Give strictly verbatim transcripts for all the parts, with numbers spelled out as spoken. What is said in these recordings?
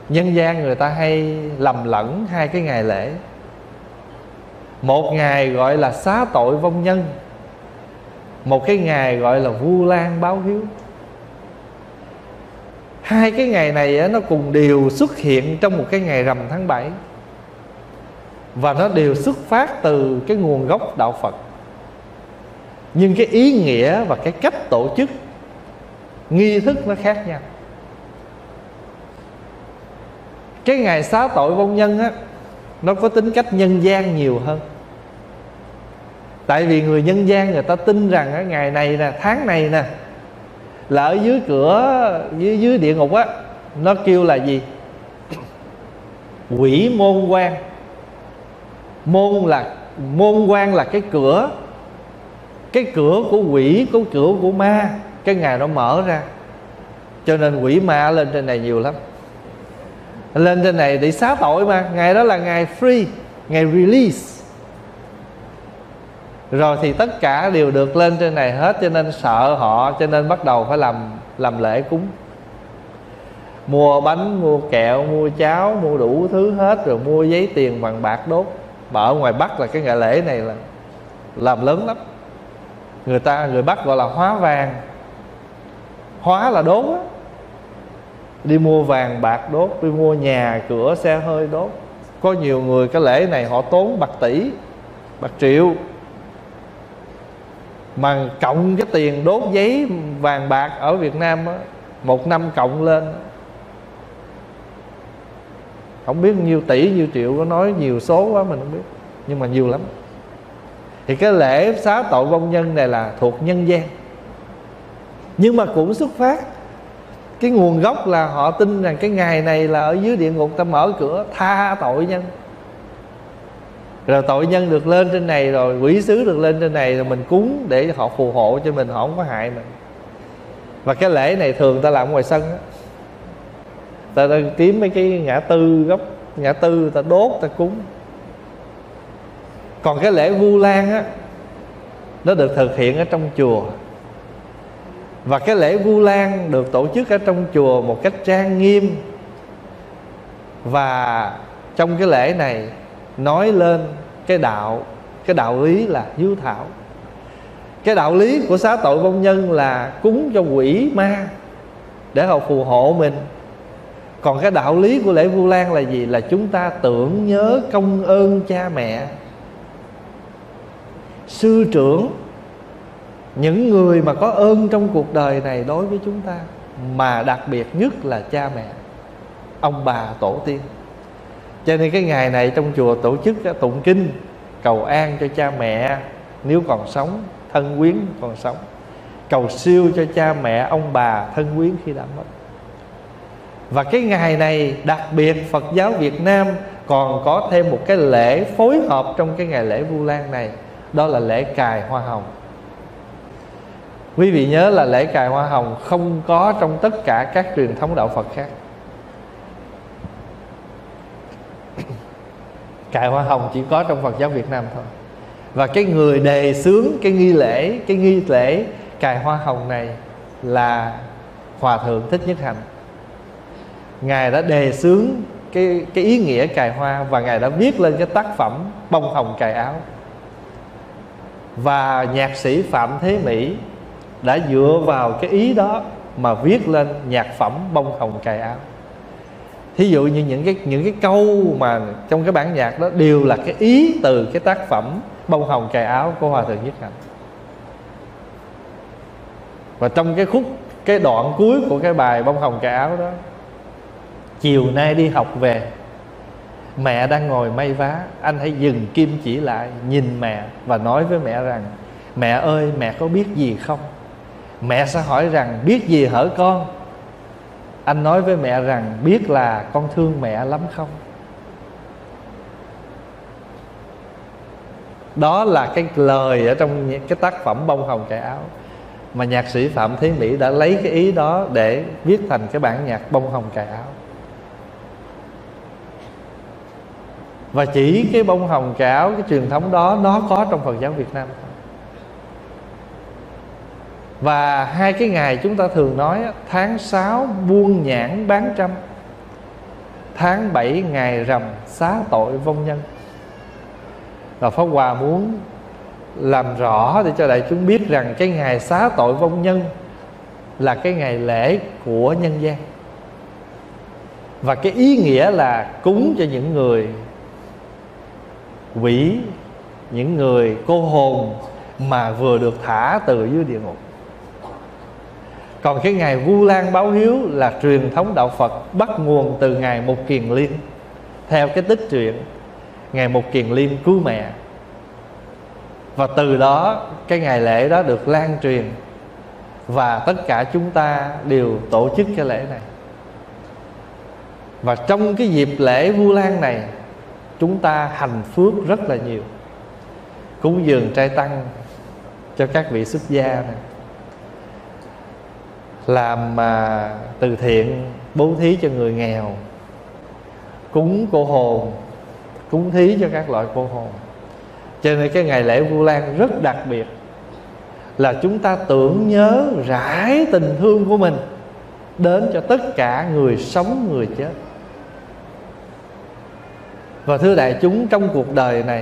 Nhân gian người ta hay lầm lẫn hai cái ngày lễ. Một ngày gọi là xá tội vong nhân, một cái ngày gọi là Vu Lan báo hiếu. Hai cái ngày này nó cùng đều xuất hiện trong một cái ngày rằm tháng bảy, và nó đều xuất phát từ cái nguồn gốc đạo Phật. Nhưng cái ý nghĩa và cái cách tổ chức, nghi thức nó khác nhau. Cái ngày xá tội vong nhân á, nó có tính cách nhân gian nhiều hơn. Tại vì người nhân gian người ta tin rằng á, ngày này nè, tháng này nè, là ở dưới cửa, dưới, dưới địa ngục á, nó kêu là gì? Quỷ môn quan. Môn là môn quan là cái cửa, cái cửa của quỷ, cái cửa của ma. Cái ngày nó mở ra, cho nên quỷ ma lên trên này nhiều lắm. Lên trên này để xá tội mà. Ngày đó là ngày free, ngày release. Rồi thì tất cả đều được lên trên này hết, cho nên sợ họ, cho nên bắt đầu phải làm làm lễ cúng. Mua bánh, mua kẹo, mua cháo, mua đủ thứ hết, rồi mua giấy tiền bằng bạc đốt. Mà ở ngoài Bắc là cái ngày lễ này là làm lớn lắm. Người ta, người Bắc gọi là hóa vàng. Hóa là đốt á. Đi mua vàng bạc đốt, đi mua nhà, cửa, xe hơi đốt. Có nhiều người cái lễ này họ tốn bạc tỷ, bạc triệu, mà cộng cái tiền đốt giấy vàng bạc ở Việt Nam á, một năm cộng lên không biết nhiêu tỷ nhiêu triệu, có nói nhiều số quá mình không biết, nhưng mà nhiều lắm. Thì cái lễ xá tội vong nhân này là thuộc nhân gian, nhưng mà cũng xuất phát, cái nguồn gốc là họ tin rằng cái ngày này là ở dưới địa ngục ta mở cửa tha tội nhân. Rồi tội nhân được lên trên này, rồi quỷ sứ được lên trên này, rồi mình cúng để họ phù hộ cho mình, họ không có hại mình. Và cái lễ này thường ta làm ngoài sân á, ta đang kiếm mấy cái ngã tư, góc ngã tư, ta đốt, ta cúng. Còn cái lễ Vu Lan á, nó được thực hiện ở trong chùa. Và cái lễ Vu Lan được tổ chức ở trong chùa một cách trang nghiêm. Và trong cái lễ này nói lên cái đạo, cái đạo lý là hiếu thảo. Cái đạo lý của xá tội vong nhân là cúng cho quỷ ma để họ phù hộ mình. Còn cái đạo lý của lễ Vu Lan là gì? Là chúng ta tưởng nhớ công ơn cha mẹ, sư trưởng, những người mà có ơn trong cuộc đời này đối với chúng ta, mà đặc biệt nhất là cha mẹ, ông bà tổ tiên. Cho nên cái ngày này trong chùa tổ chức tụng kinh cầu an cho cha mẹ nếu còn sống, thân quyến còn sống, cầu siêu cho cha mẹ, ông bà, thân quyến khi đã mất. Và cái ngày này đặc biệt Phật giáo Việt Nam còn có thêm một cái lễ phối hợp trong cái ngày lễ Vu Lan này, đó là lễ cài hoa hồng. Quý vị nhớ là lễ cài hoa hồng không có trong tất cả các truyền thống đạo Phật khác. Cài hoa hồng chỉ có trong Phật giáo Việt Nam thôi. Và cái người đề xướng cái nghi lễ, cái nghi lễ cài hoa hồng này là Hòa Thượng Thích Nhất Hạnh. Ngài đã đề xướng cái, cái ý nghĩa cài hoa, và Ngài đã viết lên cái tác phẩm Bông Hồng Cài Áo. Và nhạc sĩ Phạm Thế Mỹ đã dựa vào cái ý đó mà viết lên nhạc phẩm Bông Hồng Cài Áo. Thí dụ như những cái, những cái câu mà trong cái bản nhạc đó đều là cái ý từ cái tác phẩm Bông Hồng Cài Áo của Hòa Thượng Nhất Hạnh. Và trong cái khúc, cái đoạn cuối của cái bài Bông Hồng Cài Áo đó: chiều nay đi học về, mẹ đang ngồi may vá, anh hãy dừng kim chỉ lại, nhìn mẹ và nói với mẹ rằng: mẹ ơi, mẹ có biết gì không? Mẹ sẽ hỏi rằng: biết gì hở con? Anh nói với mẹ rằng: biết là con thương mẹ lắm không? Đó là cái lời ở trong cái tác phẩm Bông Hồng Cài Áo, mà nhạc sĩ Phạm Thế Mỹ đã lấy cái ý đó để viết thành cái bản nhạc Bông Hồng Cài Áo. Và chỉ cái bông hồng cài áo, cái truyền thống đó nó có trong Phật giáo Việt Nam. Và hai cái ngày chúng ta thường nói: tháng sáu buôn nhãn bán trăm, tháng bảy ngày rằm xá tội vong nhân. Và Pháp Hòa muốn làm rõ để cho đại chúng biết rằng cái ngày xá tội vong nhân là cái ngày lễ của nhân gian. Và cái ý nghĩa là cúng cho những người quỷ, những người cô hồn mà vừa được thả từ dưới địa ngục. Còn cái ngày Vu Lan báo hiếu là truyền thống đạo Phật bắt nguồn từ ngày Mục Kiền Liên. Theo cái tích truyện ngày Mục Kiền Liên cứu mẹ, và từ đó cái ngày lễ đó được lan truyền, và tất cả chúng ta đều tổ chức cái lễ này. Và trong cái dịp lễ Vu Lan này, chúng ta hành phước rất là nhiều. Cúng dường trai tăng cho các vị xuất gia này, làm mà từ thiện bố thí cho người nghèo, cúng cô hồn, cúng thí cho các loại cô hồn. Cho nên cái ngày lễ Vu Lan rất đặc biệt, là chúng ta tưởng nhớ rải tình thương của mình đến cho tất cả người sống người chết. Và thưa đại chúng, trong cuộc đời này,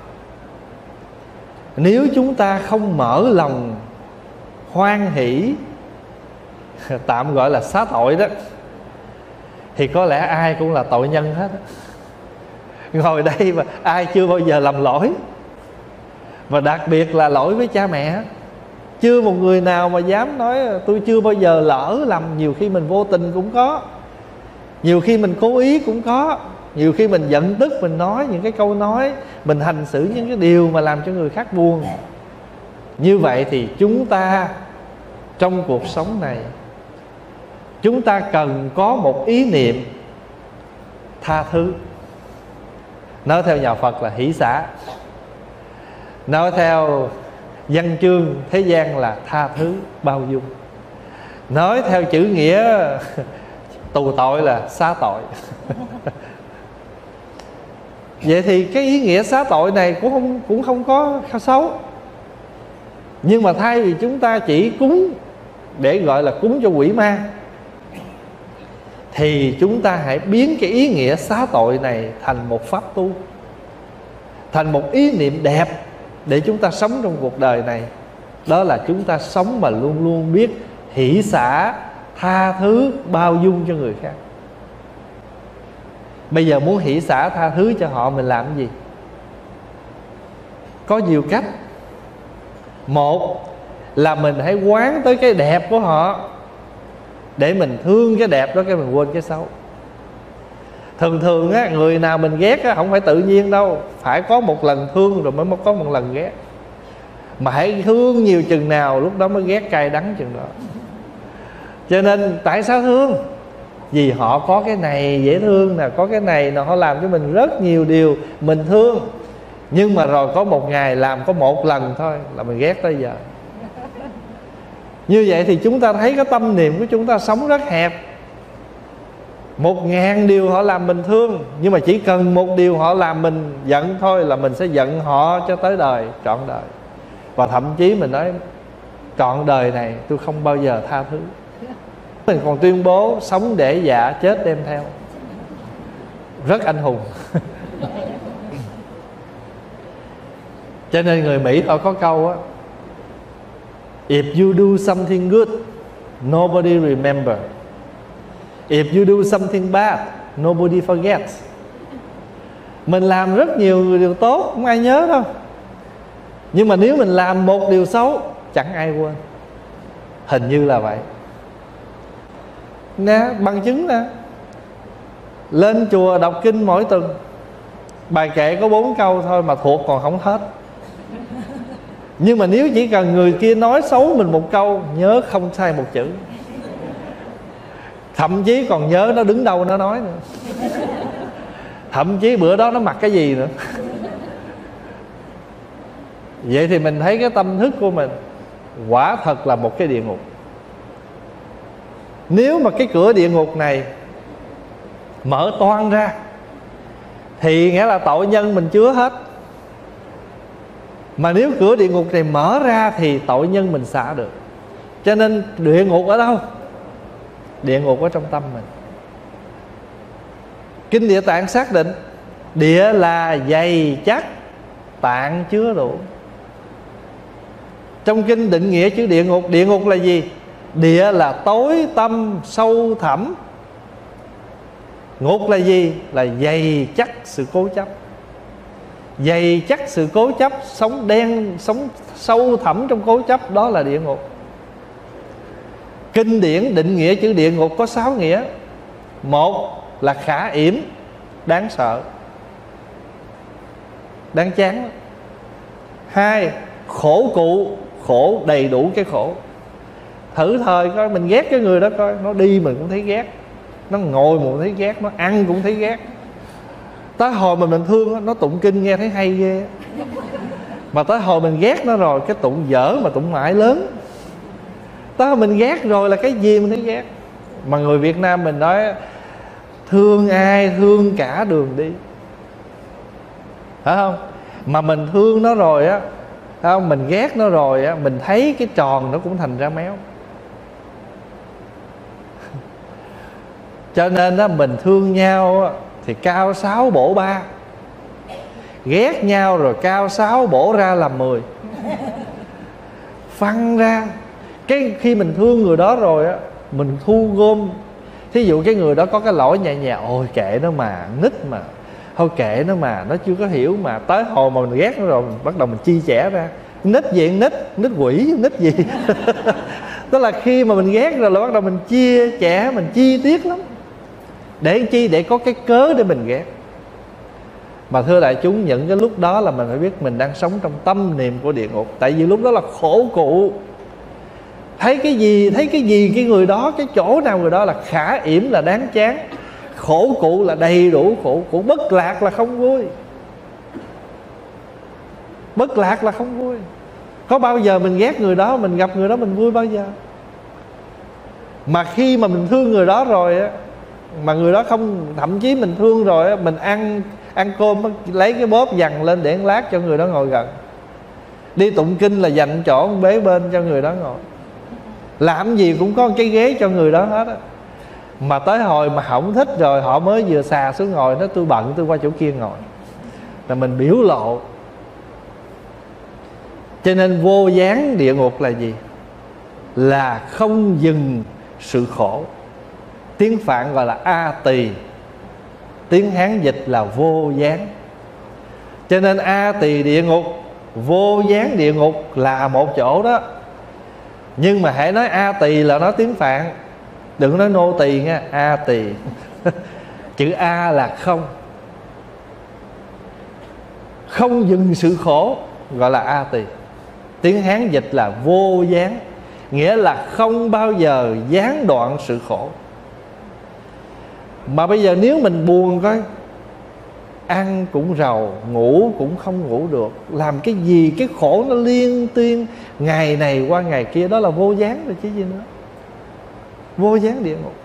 nếu chúng ta không mở lòng hoan hỷ, tạm gọi là xá tội đó, thì có lẽ ai cũng là tội nhân hết. Ngồi đây mà ai chưa bao giờ làm lỗi, và đặc biệt là lỗi với cha mẹ. Chưa một người nào mà dám nói tôi chưa bao giờ lỡ lầm. Nhiều khi mình vô tình cũng có, nhiều khi mình cố ý cũng có, nhiều khi mình giận tức mình nói những cái câu nói, mình hành xử những cái điều mà làm cho người khác buồn. Như vậy thì chúng ta trong cuộc sống này, chúng ta cần có một ý niệm tha thứ. Nói theo nhà Phật là hỷ xả, nói theo văn chương thế gian là tha thứ bao dung, nói theo chữ nghĩa tù tội là xá tội. Vậy thì cái ý nghĩa xá tội này cũng không, cũng không có xấu. Nhưng mà thay vì chúng ta chỉ cúng để gọi là cúng cho quỷ ma, thì chúng ta hãy biến cái ý nghĩa xá tội này thành một pháp tu, thành một ý niệm đẹp để chúng ta sống trong cuộc đời này. Đó là chúng ta sống mà luôn luôn biết hỷ xả, tha thứ, bao dung cho người khác. Bây giờ muốn hỷ xả tha thứ cho họ, mình làm cái gì? Có nhiều cách. Một là mình hãy quán tới cái đẹp của họ, để mình thương cái đẹp đó, cái mình quên cái xấu. Thường thường á, người nào mình ghét á, không phải tự nhiên đâu, phải có một lần thương rồi mới có một lần ghét. Mà hãy thương nhiều chừng nào, lúc đó mới ghét cay đắng chừng đó. Cho nên tại sao thương? Vì họ có cái này dễ thương nè, có cái này nè, họ làm cho mình rất nhiều điều mình thương. Nhưng mà rồi có một ngày làm có một lần thôi là mình ghét tới giờ. Như vậy thì chúng ta thấy cái tâm niệm của chúng ta sống rất hẹp. Một ngàn điều họ làm mình thương, nhưng mà chỉ cần một điều họ làm mình giận thôi là mình sẽ giận họ cho tới đời, trọn đời. Và thậm chí mình nói trọn đời này tôi không bao giờ tha thứ. Mình còn tuyên bố sống để dạ, chết đem theo. Rất anh hùng. Cho nên người Mỹ họ có câu á: if you do something good, nobody remember. If you do something bad, nobody forgets. Mình làm rất nhiều điều tốt, không ai nhớ đâu. Nhưng mà nếu mình làm một điều xấu, chẳng ai quên. Hình như là vậy. Nè, bằng chứng nè. Lên chùa đọc kinh mỗi tuần, bài kệ có bốn câu thôi mà thuộc còn không hết. Nhưng mà nếu chỉ cần người kia nói xấu mình một câu, nhớ không sai một chữ. Thậm chí còn nhớ nó đứng đâu nó nói nữa. Thậm chí bữa đó nó mặc cái gì nữa. Vậy thì mình thấy cái tâm thức của mình quả thật là một cái địa ngục. Nếu mà cái cửa địa ngục này mở toang ra thì nghĩa là tội nhân mình chứa hết. Mà nếu cửa địa ngục này mở ra thì tội nhân mình xả được. Cho nên địa ngục ở đâu? Địa ngục ở trong tâm mình. Kinh Địa Tạng xác định địa là dày chắc, tạng chứa đủ. Trong kinh định nghĩa chữ địa ngục, địa ngục là gì? Địa là tối tăm sâu thẳm, ngục là gì? Là dày chắc sự cố chấp. Dày chắc sự cố chấp, sống đen, sống sâu thẳm trong cố chấp, đó là địa ngục. Kinh điển định nghĩa chữ địa ngục có sáu nghĩa. Một là khả yểm, đáng sợ, đáng chán. Hai, khổ cụ, khổ đầy đủ cái khổ. Thử thời coi, mình ghét cái người đó coi, nó đi mình cũng thấy ghét, nó ngồi mình cũng thấy ghét, nó ăn cũng thấy ghét. Tới hồi mà mình thương nó tụng kinh nghe thấy hay ghê, mà tới hồi mình ghét nó rồi, cái tụng dở mà tụng mãi lớn. Tới hồi mình ghét rồi là cái gì mình thấy ghét. Mà người Việt Nam mình nói thương ai thương cả đường đi, phải không? Mà mình thương nó rồi á, phải không? Mình ghét nó rồi á, mình thấy cái tròn nó cũng thành ra méo. Cho nên á, mình thương nhau á, thì cao sáu bổ ba, ghét nhau rồi cao sáu bổ ra làm mười, phân ra. Cái khi mình thương người đó rồi á, mình thu gom. Thí dụ cái người đó có cái lỗi nhẹ nhàng, ôi kệ nó mà, nít mà, thôi kệ nó mà, nó chưa có hiểu mà. Tới hồi mà mình ghét nó rồi, mình bắt đầu mình chi chẻ ra. Nít gì, nít, nít quỷ, nít gì. Tức là khi mà mình ghét rồi là bắt đầu mình chia chẻ, mình chi tiết lắm. Để chi? Để có cái cớ để mình ghét. Mà thưa đại chúng, những cái lúc đó là mình phải biết mình đang sống trong tâm niệm của địa ngục. Tại vì lúc đó là khổ cụ. Thấy cái gì, thấy cái gì cái người đó, cái chỗ nào người đó là khả yểm là đáng chán, khổ cụ là đầy đủ khổ cụ. Bất lạc là không vui, bất lạc là không vui. Có bao giờ mình ghét người đó, mình gặp người đó mình vui bao giờ? Mà khi mà mình thương người đó rồi á, mà người đó không, thậm chí mình thương rồi á, mình ăn ăn cơm lấy cái bóp dằn lên để lát cho người đó ngồi gần. Đi tụng kinh là dành chỗ bế bên cho người đó ngồi. Làm gì cũng có cái ghế cho người đó hết á. Mà tới hồi mà không thích rồi, họ mới vừa xà xuống ngồi, nói tôi bận tôi qua chỗ kia ngồi, là mình biểu lộ. Cho nên vô gián địa ngục là gì? Là không dừng sự khổ. Tiếng Phạn gọi là A Tỳ, tiếng Hán dịch là vô gián. Cho nên A Tỳ địa ngục, vô gián địa ngục là một chỗ đó. Nhưng mà hãy nói A Tỳ là nói tiếng Phạn, đừng nói nô tỳ nha. A Tỳ chữ A là không, không dừng sự khổ, gọi là A Tỳ. Tiếng Hán dịch là vô gián, nghĩa là không bao giờ gián đoạn sự khổ. Mà bây giờ nếu mình buồn coi, ăn cũng rầu, ngủ cũng không ngủ được, làm cái gì cái khổ nó liên tuyên, ngày này qua ngày kia, đó là vô gián rồi chứ gì nữa. Vô gián địa ngục.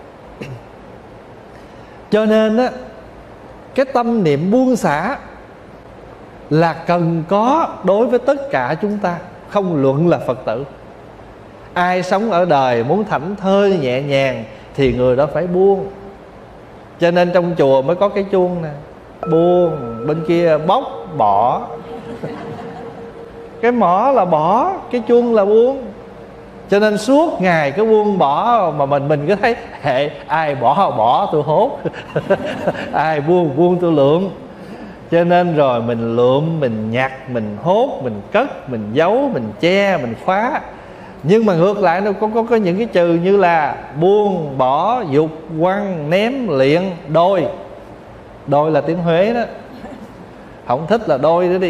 Cho nên á, cái tâm niệm buông xả là cần có đối với tất cả chúng ta, không luận là Phật tử. Ai sống ở đời muốn thảnh thơi nhẹ nhàng thì người đó phải buông. Cho nên trong chùa mới có cái chuông nè, buông, bên kia bóc, bỏ. Cái mỏ là bỏ, cái chuông là buông. Cho nên suốt ngày cứ buông bỏ, mà mình mình cứ thấy hệ ai bỏ bỏ tôi hốt. Ai buông buông tôi lượm. Cho nên rồi mình lượm, mình nhặt, mình hốt, mình cất, mình giấu, mình che, mình khóa. Nhưng mà ngược lại nó có, có, có những cái từ như là buông, bỏ, dục, quăng, ném, liệng, đôi. Đôi là tiếng Huế đó, không thích là đôi nữa đi.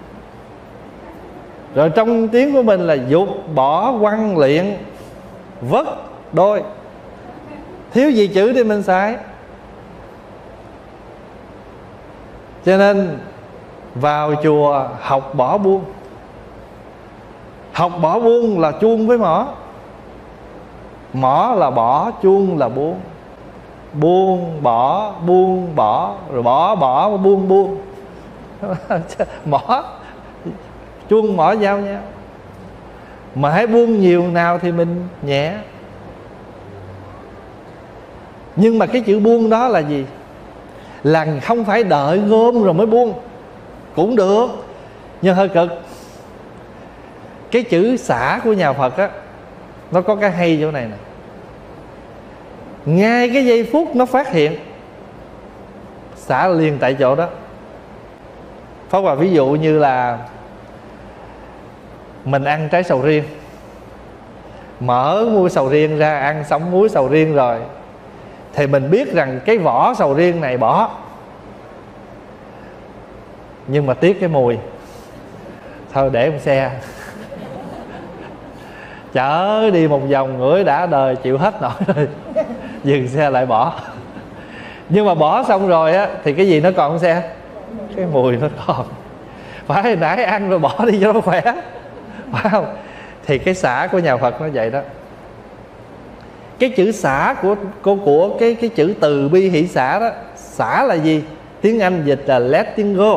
Rồi trong tiếng của mình là dục, bỏ, quăng, liệng, vất, đôi. Thiếu gì chữ thì mình xài. Cho nên vào chùa học bỏ buông. Học bỏ buông là chuông với mỏ. Mỏ là bỏ, chuông là buông. Buông, bỏ, buông, bỏ, rồi bỏ, bỏ, buông, buông. Mỏ, chuông mỏ giao nhau. Mà hãy buông nhiều nào thì mình nhẹ. Nhưng mà cái chữ buông đó là gì? là không phải đợi gom rồi mới buông, cũng được nhưng hơi cực. Cái chữ xả của nhà Phật á, nó có cái hay chỗ này nè. Ngay cái giây phút nó phát hiện, xả liền tại chỗ đó. Pháp Hòa ví dụ như là mình ăn trái sầu riêng, mở muối sầu riêng ra, ăn xong muối sầu riêng rồi thì mình biết rằng cái vỏ sầu riêng này bỏ, nhưng mà tiếc cái mùi, thôi để một xe chở đi một vòng ngửi đã đời chịu hết nổi rồi, dừng xe lại bỏ. Nhưng mà bỏ xong rồi á thì cái gì nó còn không xe? Cái mùi nó còn. Phải hồi nãy ăn rồi bỏ đi cho nó khỏe, phải không? Thì cái xả của nhà Phật nó vậy đó. Cái chữ xả của của, của cái, cái chữ từ bi hỷ xả đó. Xả là gì? Tiếng Anh dịch là letting go.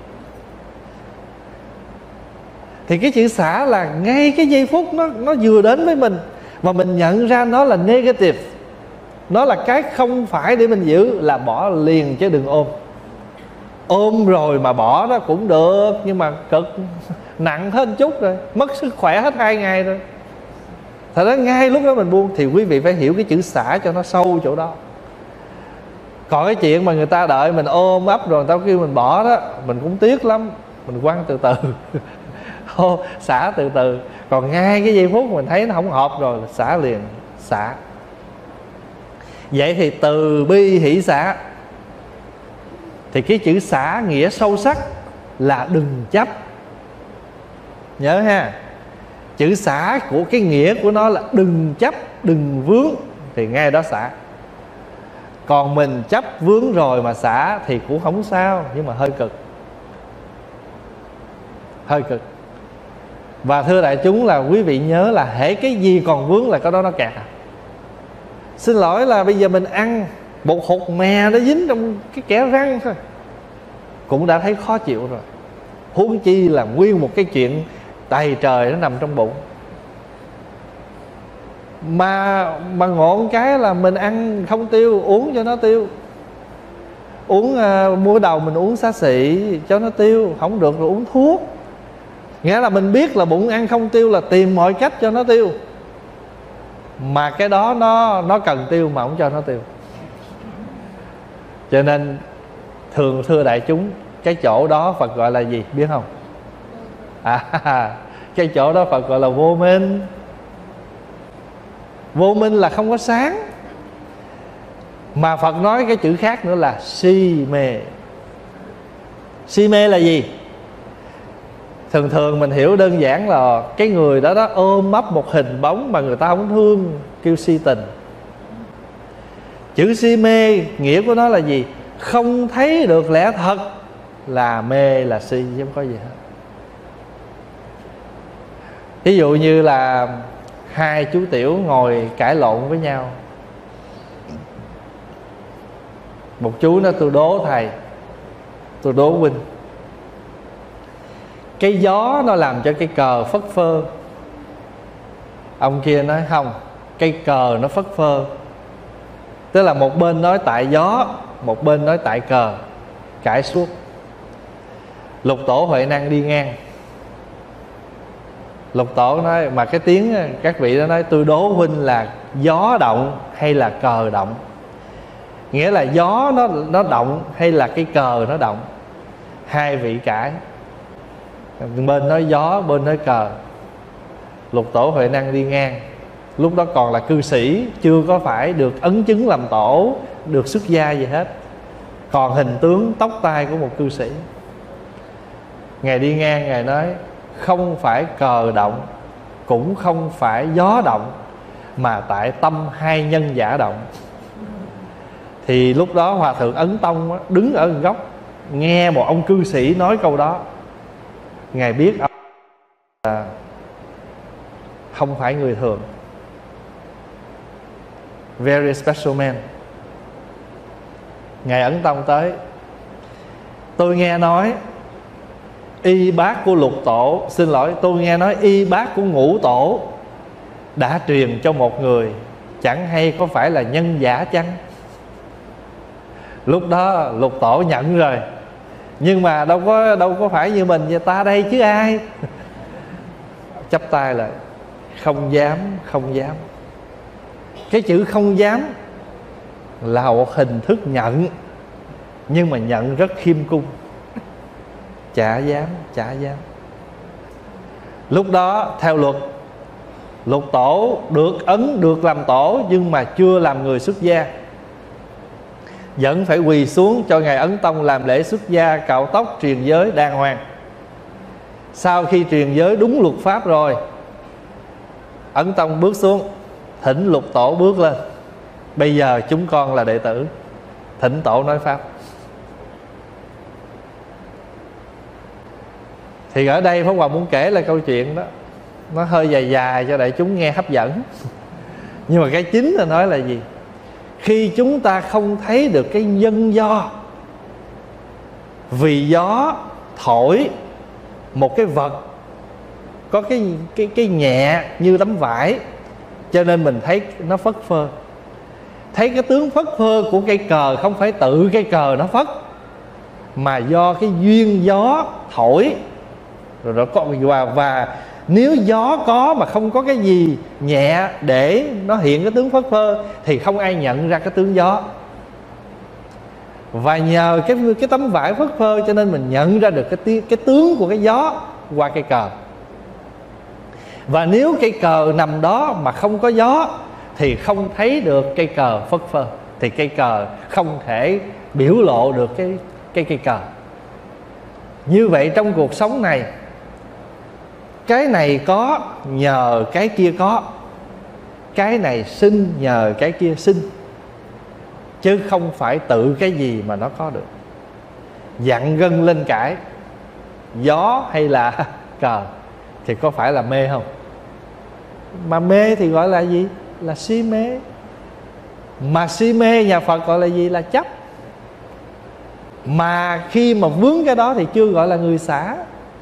Thì cái chữ xả là ngay cái giây phút nó, nó vừa đến với mình mà mình nhận ra nó là negative, nó là cái không phải để mình giữ, là bỏ liền chứ đừng ôm. Ôm rồi mà bỏ đó cũng được, nhưng mà cực, nặng hơn chút rồi, mất sức khỏe hết hai ngày rồi. Thật ra ngay lúc đó mình buông. Thì quý vị phải hiểu cái chữ xả cho nó sâu chỗ đó. Còn cái chuyện mà người ta đợi mình ôm ấp rồi người ta kêu mình bỏ đó, mình cũng tiếc lắm, mình quăng từ từ Ô, xả từ từ. Còn ngay cái giây phút mình thấy nó không hợp rồi, xả liền, xả. Vậy thì từ bi hỷ xả, thì cái chữ xả nghĩa sâu sắc là đừng chấp. Nhớ ha, chữ xả của cái nghĩa của nó là đừng chấp, đừng vướng, thì ngay đó xả. Còn mình chấp vướng rồi mà xả thì cũng không sao, nhưng mà hơi cực, hơi cực. Và thưa đại chúng là quý vị nhớ là hễ cái gì còn vướng là cái đó nó kẹt. Xin lỗi là bây giờ mình ăn một hột mè nó dính trong cái kẽ răng thôi cũng đã thấy khó chịu rồi, huống chi là nguyên một cái chuyện đầy trời nó nằm trong bụng. Mà mà ngộ cái là mình ăn không tiêu, uống cho nó tiêu. Uống uh, mua đầu mình uống xá xị cho nó tiêu, không được rồi uống thuốc. Nghĩa là mình biết là bụng ăn không tiêu là tìm mọi cách cho nó tiêu. Mà cái đó nó nó cần tiêu mà không cho nó tiêu. Cho nên thường thưa đại chúng, cái chỗ đó Phật gọi là gì biết không? À, cái chỗ đó Phật gọi là vô minh. Vô minh là không có sáng. Mà Phật nói cái chữ khác nữa là si mê. Si mê là gì? Thường thường mình hiểu đơn giản là cái người đó đó ôm ấp một hình bóng mà người ta không thương, kêu si tình. Chữ si mê nghĩa của nó là gì? Không thấy được lẽ thật là mê, là si, chứ không có gì hết. Ví dụ như là hai chú tiểu ngồi cãi lộn với nhau. Một chú nói tôi đố thầy, tôi đố huynh, cái gió nó làm cho cái cờ phất phơ. Ông kia nói không, cái cờ nó phất phơ. Tức là một bên nói tại gió, một bên nói tại cờ, cãi suốt. Lục Tổ Huệ Năng đi ngang. Lục Tổ nói, mà cái tiếng các vị đó nói tôi đố huynh là gió động hay là cờ động. Nghĩa là gió nó, nó động hay là cái cờ nó động. Hai vị cãi, bên nói gió, bên nói cờ. Lục Tổ Huệ Năng đi ngang. Lúc đó còn là cư sĩ, chưa có phải được ấn chứng làm tổ, được xuất gia gì hết, còn hình tướng tóc tai của một cư sĩ. Ngài đi ngang, Ngài nói không phải cờ động, cũng không phải gió động, mà tại tâm hai nhân giả động. Thì lúc đó Hòa Thượng Ấn Tông đứng ở góc, nghe một ông cư sĩ nói câu đó. Ngài biết ông là không phải người thường, very special man. Ngài Ấn Tông tới, tôi nghe nói y bác của Lục Tổ, xin lỗi, tôi nghe nói y bác của Ngũ Tổ đã truyền cho một người, chẳng hay có phải là nhân giả chăng? Lúc đó Lục Tổ nhận rồi, nhưng mà đâu có đâu có phải như mình vậy, ta đây chứ ai. Chắp tay lại, không dám, không dám. Cái chữ không dám là một hình thức nhận, nhưng mà nhận rất khiêm cung. Chả dám, chả dám. Lúc đó theo luật, Lục Tổ được ấn, được làm tổ, nhưng mà chưa làm người xuất gia, vẫn phải quỳ xuống cho Ngài Ấn Tông làm lễ xuất gia, cạo tóc, truyền giới đàng hoàng. Sau khi truyền giới đúng luật pháp rồi, Ấn Tông bước xuống, thỉnh Lục Tổ bước lên. Bây giờ chúng con là đệ tử, thỉnh Tổ nói pháp. Thì ở đây Pháp Hòa muốn kể là câu chuyện đó, nó hơi dài dài cho đại chúng nghe hấp dẫn. Nhưng mà cái chính là nói là gì? Khi chúng ta không thấy được cái nhân do, vì gió thổi một cái vật có cái, cái, cái nhẹ như tấm vải, cho nên mình thấy nó phất phơ. Thấy cái tướng phất phơ của cây cờ không phải tự cây cờ nó phất, mà do cái duyên gió thổi rồi nó có. Và, và nếu gió có mà không có cái gì nhẹ để nó hiện cái tướng phất phơ thì không ai nhận ra cái tướng gió. Và nhờ cái, cái tấm vải phất phơ cho nên mình nhận ra được cái, cái tướng của cái gió qua cây cờ. Và nếu cây cờ nằm đó mà không có gió thì không thấy được cây cờ phất phơ, thì cây cờ không thể biểu lộ được cái, cái cây cờ. Như vậy trong cuộc sống này, cái này có nhờ cái kia có, cái này sinh nhờ cái kia sinh, chứ không phải tự cái gì mà nó có được. Dặn gân lên cãi, gió hay là cờ thì có phải là mê không? Mà mê thì gọi là gì? Là si mê. Mà si mê nhà Phật gọi là gì? Là chấp. Mà khi mà vướng cái đó thì chưa gọi là người xả.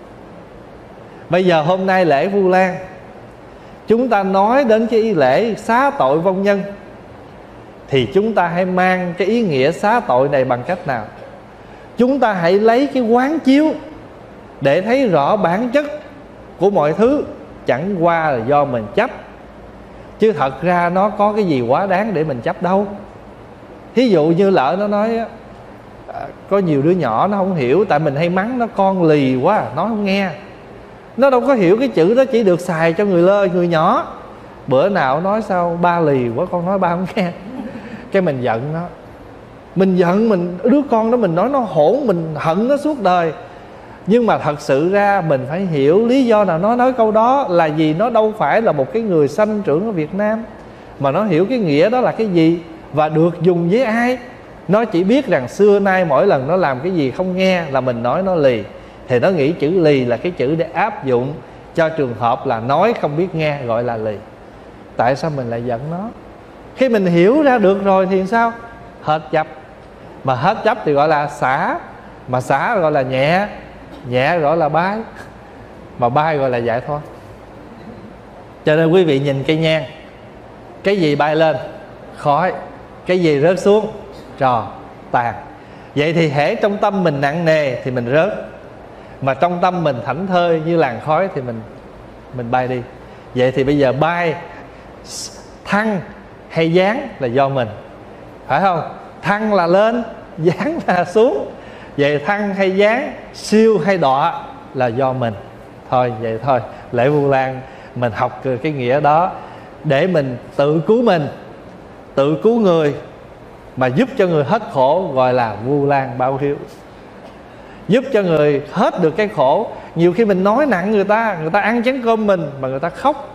Bây giờ hôm nay lễ Vu Lan, chúng ta nói đến cái lễ xá tội vong nhân, thì chúng ta hãy mang cái ý nghĩa xá tội này bằng cách nào? Chúng ta hãy lấy cái quán chiếu để thấy rõ bản chất của mọi thứ chẳng qua là do mình chấp, chứ thật ra nó có cái gì quá đáng để mình chấp đâu. Thí dụ như lỡ nó nói có nhiều đứa nhỏ nó không hiểu, tại mình hay mắng nó con lì quá, nó không nghe. Nó đâu có hiểu cái chữ đó chỉ được xài cho người lơ, người nhỏ. Bữa nào nói sao ba lì quá, con nói ba không nghe. Cái mình giận nó. Mình giận mình đứa con đó, mình nói nó hỗn, mình hận nó suốt đời. Nhưng mà thật sự ra mình phải hiểu lý do nào nó nói câu đó là gì. Nó đâu phải là một cái người sanh trưởng ở Việt Nam, mà nó hiểu cái nghĩa đó là cái gì và được dùng với ai. Nó chỉ biết rằng xưa nay mỗi lần nó làm cái gì không nghe là mình nói nó lì, thì nó nghĩ chữ lì là cái chữ để áp dụng cho trường hợp là nói không biết nghe, gọi là lì. Tại sao mình lại giận nó? Khi mình hiểu ra được rồi thì sao? Hết chấp. Mà hết chấp thì gọi là xả. Mà xả gọi là nhẹ. Nhẹ gọi là bái. Mà bái gọi là giải thoát. Cho nên quý vị nhìn cây nhang, cái gì bay lên? Khói. Cái gì rớt xuống? Trò, tàn. Vậy thì hễ trong tâm mình nặng nề thì mình rớt, mà trong tâm mình thảnh thơi như làn khói thì mình mình bay đi. Vậy thì bây giờ bay thăng hay giáng là do mình, phải không? Thăng là lên, giáng là xuống. Vậy thăng hay giáng, siêu hay đọa là do mình. Thôi vậy thôi, lễ Vu Lan mình học cái nghĩa đó để mình tự cứu mình, tự cứu người, mà giúp cho người hết khổ, gọi là Vu Lan báo hiếu. Giúp cho người hết được cái khổ. Nhiều khi mình nói nặng người ta, người ta ăn chén cơm mình mà người ta khóc.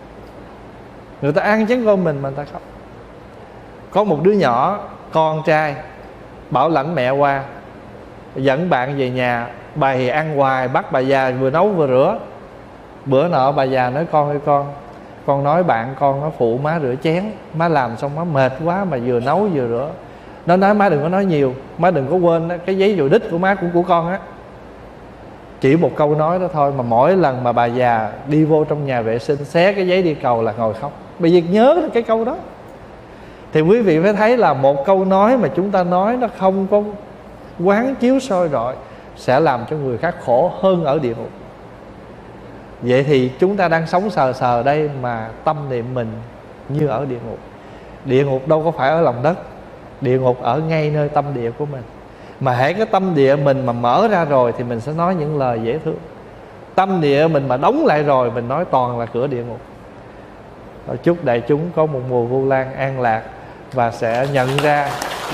Người ta ăn chén cơm mình mà người ta khóc. Có một đứa nhỏ, con trai, bảo lãnh mẹ qua, dẫn bạn về nhà, bà thì ăn hoài, bắt bà già vừa nấu vừa rửa. Bữa nọ bà già nói con ơi con, con nói bạn con nó phụ má rửa chén, má làm xong má mệt quá mà vừa nấu vừa rửa. Nó nói má đừng có nói nhiều, má đừng có quên đó, cái giấy dùi đít của má cũng của con á. Chỉ một câu nói đó thôi mà mỗi lần mà bà già đi vô trong nhà vệ sinh xé cái giấy đi cầu là ngồi khóc. Bởi vì nhớ cái câu đó. Thì quý vị phải thấy là một câu nói mà chúng ta nói nó không có quán chiếu soi rọi sẽ làm cho người khác khổ hơn ở địa ngục. Vậy thì chúng ta đang sống sờ sờ đây mà tâm niệm mình như ở địa ngục. Địa ngục đâu có phải ở lòng đất, địa ngục ở ngay nơi tâm địa của mình. Mà hễ cái tâm địa mình mà mở ra rồi thì mình sẽ nói những lời dễ thương. Tâm địa mình mà đóng lại rồi mình nói toàn là cửa địa ngục. Chúc đại chúng có một mùa Vu Lan an lạc và sẽ nhận ra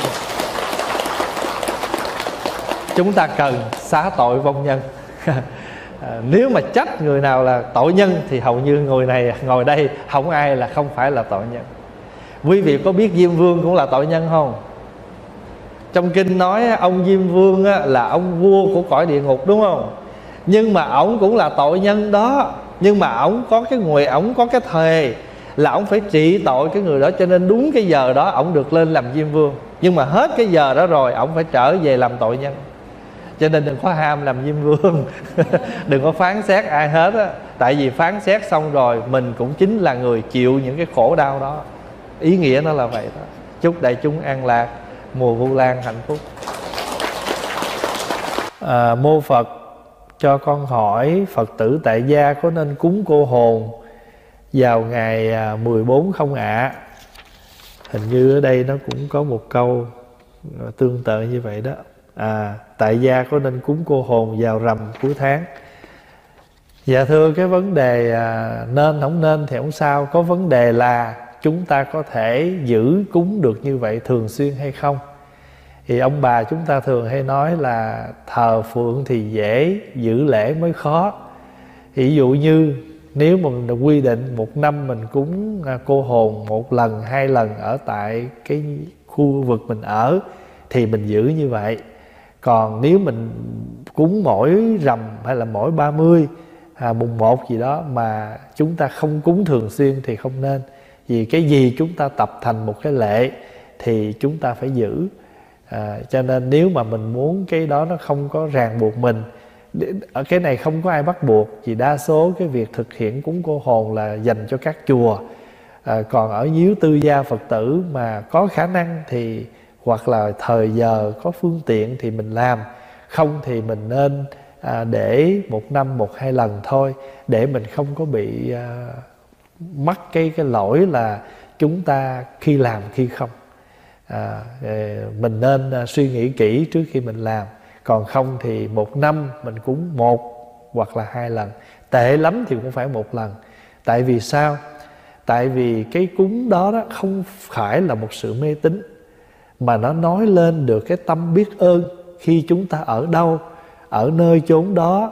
chúng ta cần xá tội vong nhân. À, nếu mà trách người nào là tội nhân thì hầu như người này ngồi đây không ai là không phải là tội nhân. Quý vị có biết Diêm Vương cũng là tội nhân không? Trong kinh nói ông Diêm Vương là ông vua của cõi địa ngục, đúng không? Nhưng mà ổng cũng là tội nhân đó. Nhưng mà ổng có cái nguyện, ổng có cái thề là ổng phải trị tội cái người đó, cho nên đúng cái giờ đó ổng được lên làm Diêm Vương. Nhưng mà hết cái giờ đó rồi ổng phải trở về làm tội nhân. Cho nên đừng có ham làm Diêm Vương. Đừng có phán xét ai hết á. Tại vì phán xét xong rồi mình cũng chính là người chịu những cái khổ đau đó. Ý nghĩa nó là vậy đó. Chúc đại chúng an lạc, mùa Vu Lan hạnh phúc. à, Mô Phật, cho con hỏi Phật tử tại gia có nên cúng cô hồn vào ngày mười bốn không ạ? À? Hình như ở đây nó cũng có một câu tương tự như vậy đó. À, tại gia có nên cúng cô hồn vào rằm cuối tháng? Dạ thưa, cái vấn đề à, nên không nên thì không sao. Có vấn đề là chúng ta có thể giữ cúng được như vậy thường xuyên hay không. Thì ông bà chúng ta thường hay nói là thờ phượng thì dễ, giữ lễ mới khó. Ví dụ như nếu mà mình quy định một năm mình cúng cô hồn một lần, hai lần ở tại cái khu vực mình ở thì mình giữ như vậy. Còn nếu mình cúng mỗi rằm hay là mỗi ba mươi, à, mùng một gì đó mà chúng ta không cúng thường xuyên thì không nên. Vì cái gì chúng ta tập thành một cái lệ thì chúng ta phải giữ. à, Cho nên nếu mà mình muốn cái đó nó không có ràng buộc mình, ở cái này không có ai bắt buộc. Vì đa số cái việc thực hiện cúng cô hồn là dành cho các chùa. à, Còn ở nhiếu tư gia Phật tử mà có khả năng thì hoặc là thời giờ có phương tiện thì mình làm. Không thì mình nên à, để một năm một hai lần thôi, để mình không có bị à, mắc cái cái lỗi là chúng ta khi làm khi không. à, Mình nên à, suy nghĩ kỹ trước khi mình làm. Còn không thì một năm mình cúng một hoặc là hai lần, tệ lắm thì cũng phải một lần. Tại vì sao? Tại vì cái cúng đó, đó không phải là một sự mê tín, mà nó nói lên được cái tâm biết ơn khi chúng ta ở đâu, ở nơi chốn đó,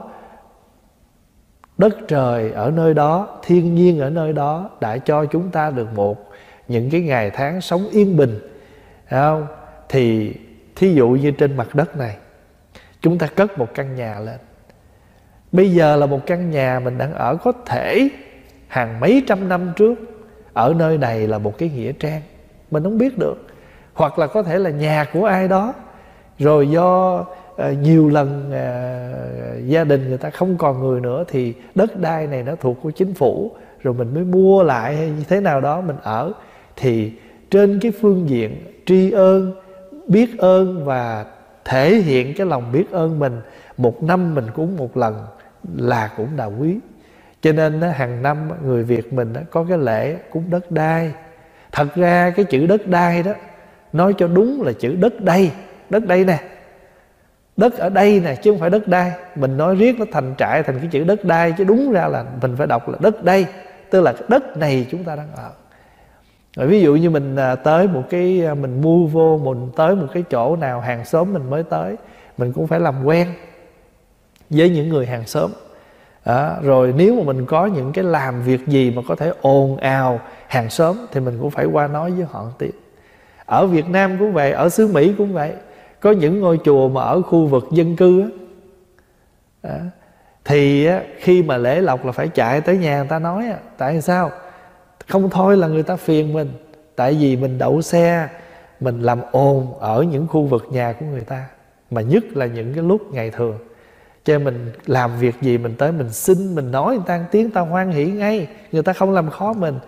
đất trời ở nơi đó, thiên nhiên ở nơi đó đã cho chúng ta được một những cái ngày tháng sống yên bình, phải không? Thì thí dụ như trên mặt đất này chúng ta cất một căn nhà lên. Bây giờ là một căn nhà mình đang ở, có thể hàng mấy trăm năm trước ở nơi này là một cái nghĩa trang, mình không biết được. Hoặc là có thể là nhà của ai đó, rồi do uh, nhiều lần uh, gia đình người ta không còn người nữa thì đất đai này nó thuộc của chính phủ, rồi mình mới mua lại hay như thế nào đó mình ở. Thì trên cái phương diện tri ân, biết ơn và thể hiện cái lòng biết ơn mình, một năm mình cúng một lần là cũng là quý. Cho nên hàng năm người Việt mình có cái lễ cúng đất đai. Thật ra cái chữ đất đai đó nói cho đúng là chữ đất đây. Đất đây nè, đất ở đây nè, chứ không phải đất đai. Mình nói riết nó thành trại thành cái chữ đất đai, chứ đúng ra là mình phải đọc là đất đây. Tức là đất này chúng ta đang ở. Rồi ví dụ như mình tới một cái, mình mua vô, mình tới một cái chỗ nào hàng xóm mình mới tới, mình cũng phải làm quen với những người hàng xóm. Đó, rồi nếu mà mình có những cái làm việc gì mà có thể ồn ào hàng xóm thì mình cũng phải qua nói với họ một tiếng. Ở Việt Nam cũng vậy, ở xứ Mỹ cũng vậy. Có những ngôi chùa mà ở khu vực dân cư á, đó, thì á, khi mà lễ lộc là phải chạy tới nhà người ta nói á. Tại sao? Không thôi là người ta phiền mình. Tại vì mình đậu xe, mình làm ồn ở những khu vực nhà của người ta, mà nhất là những cái lúc ngày thường. Cho nên mình làm việc gì mình tới mình xin, mình nói người ta tiếng, ta hoan hỷ ngay. Người ta không làm khó mình.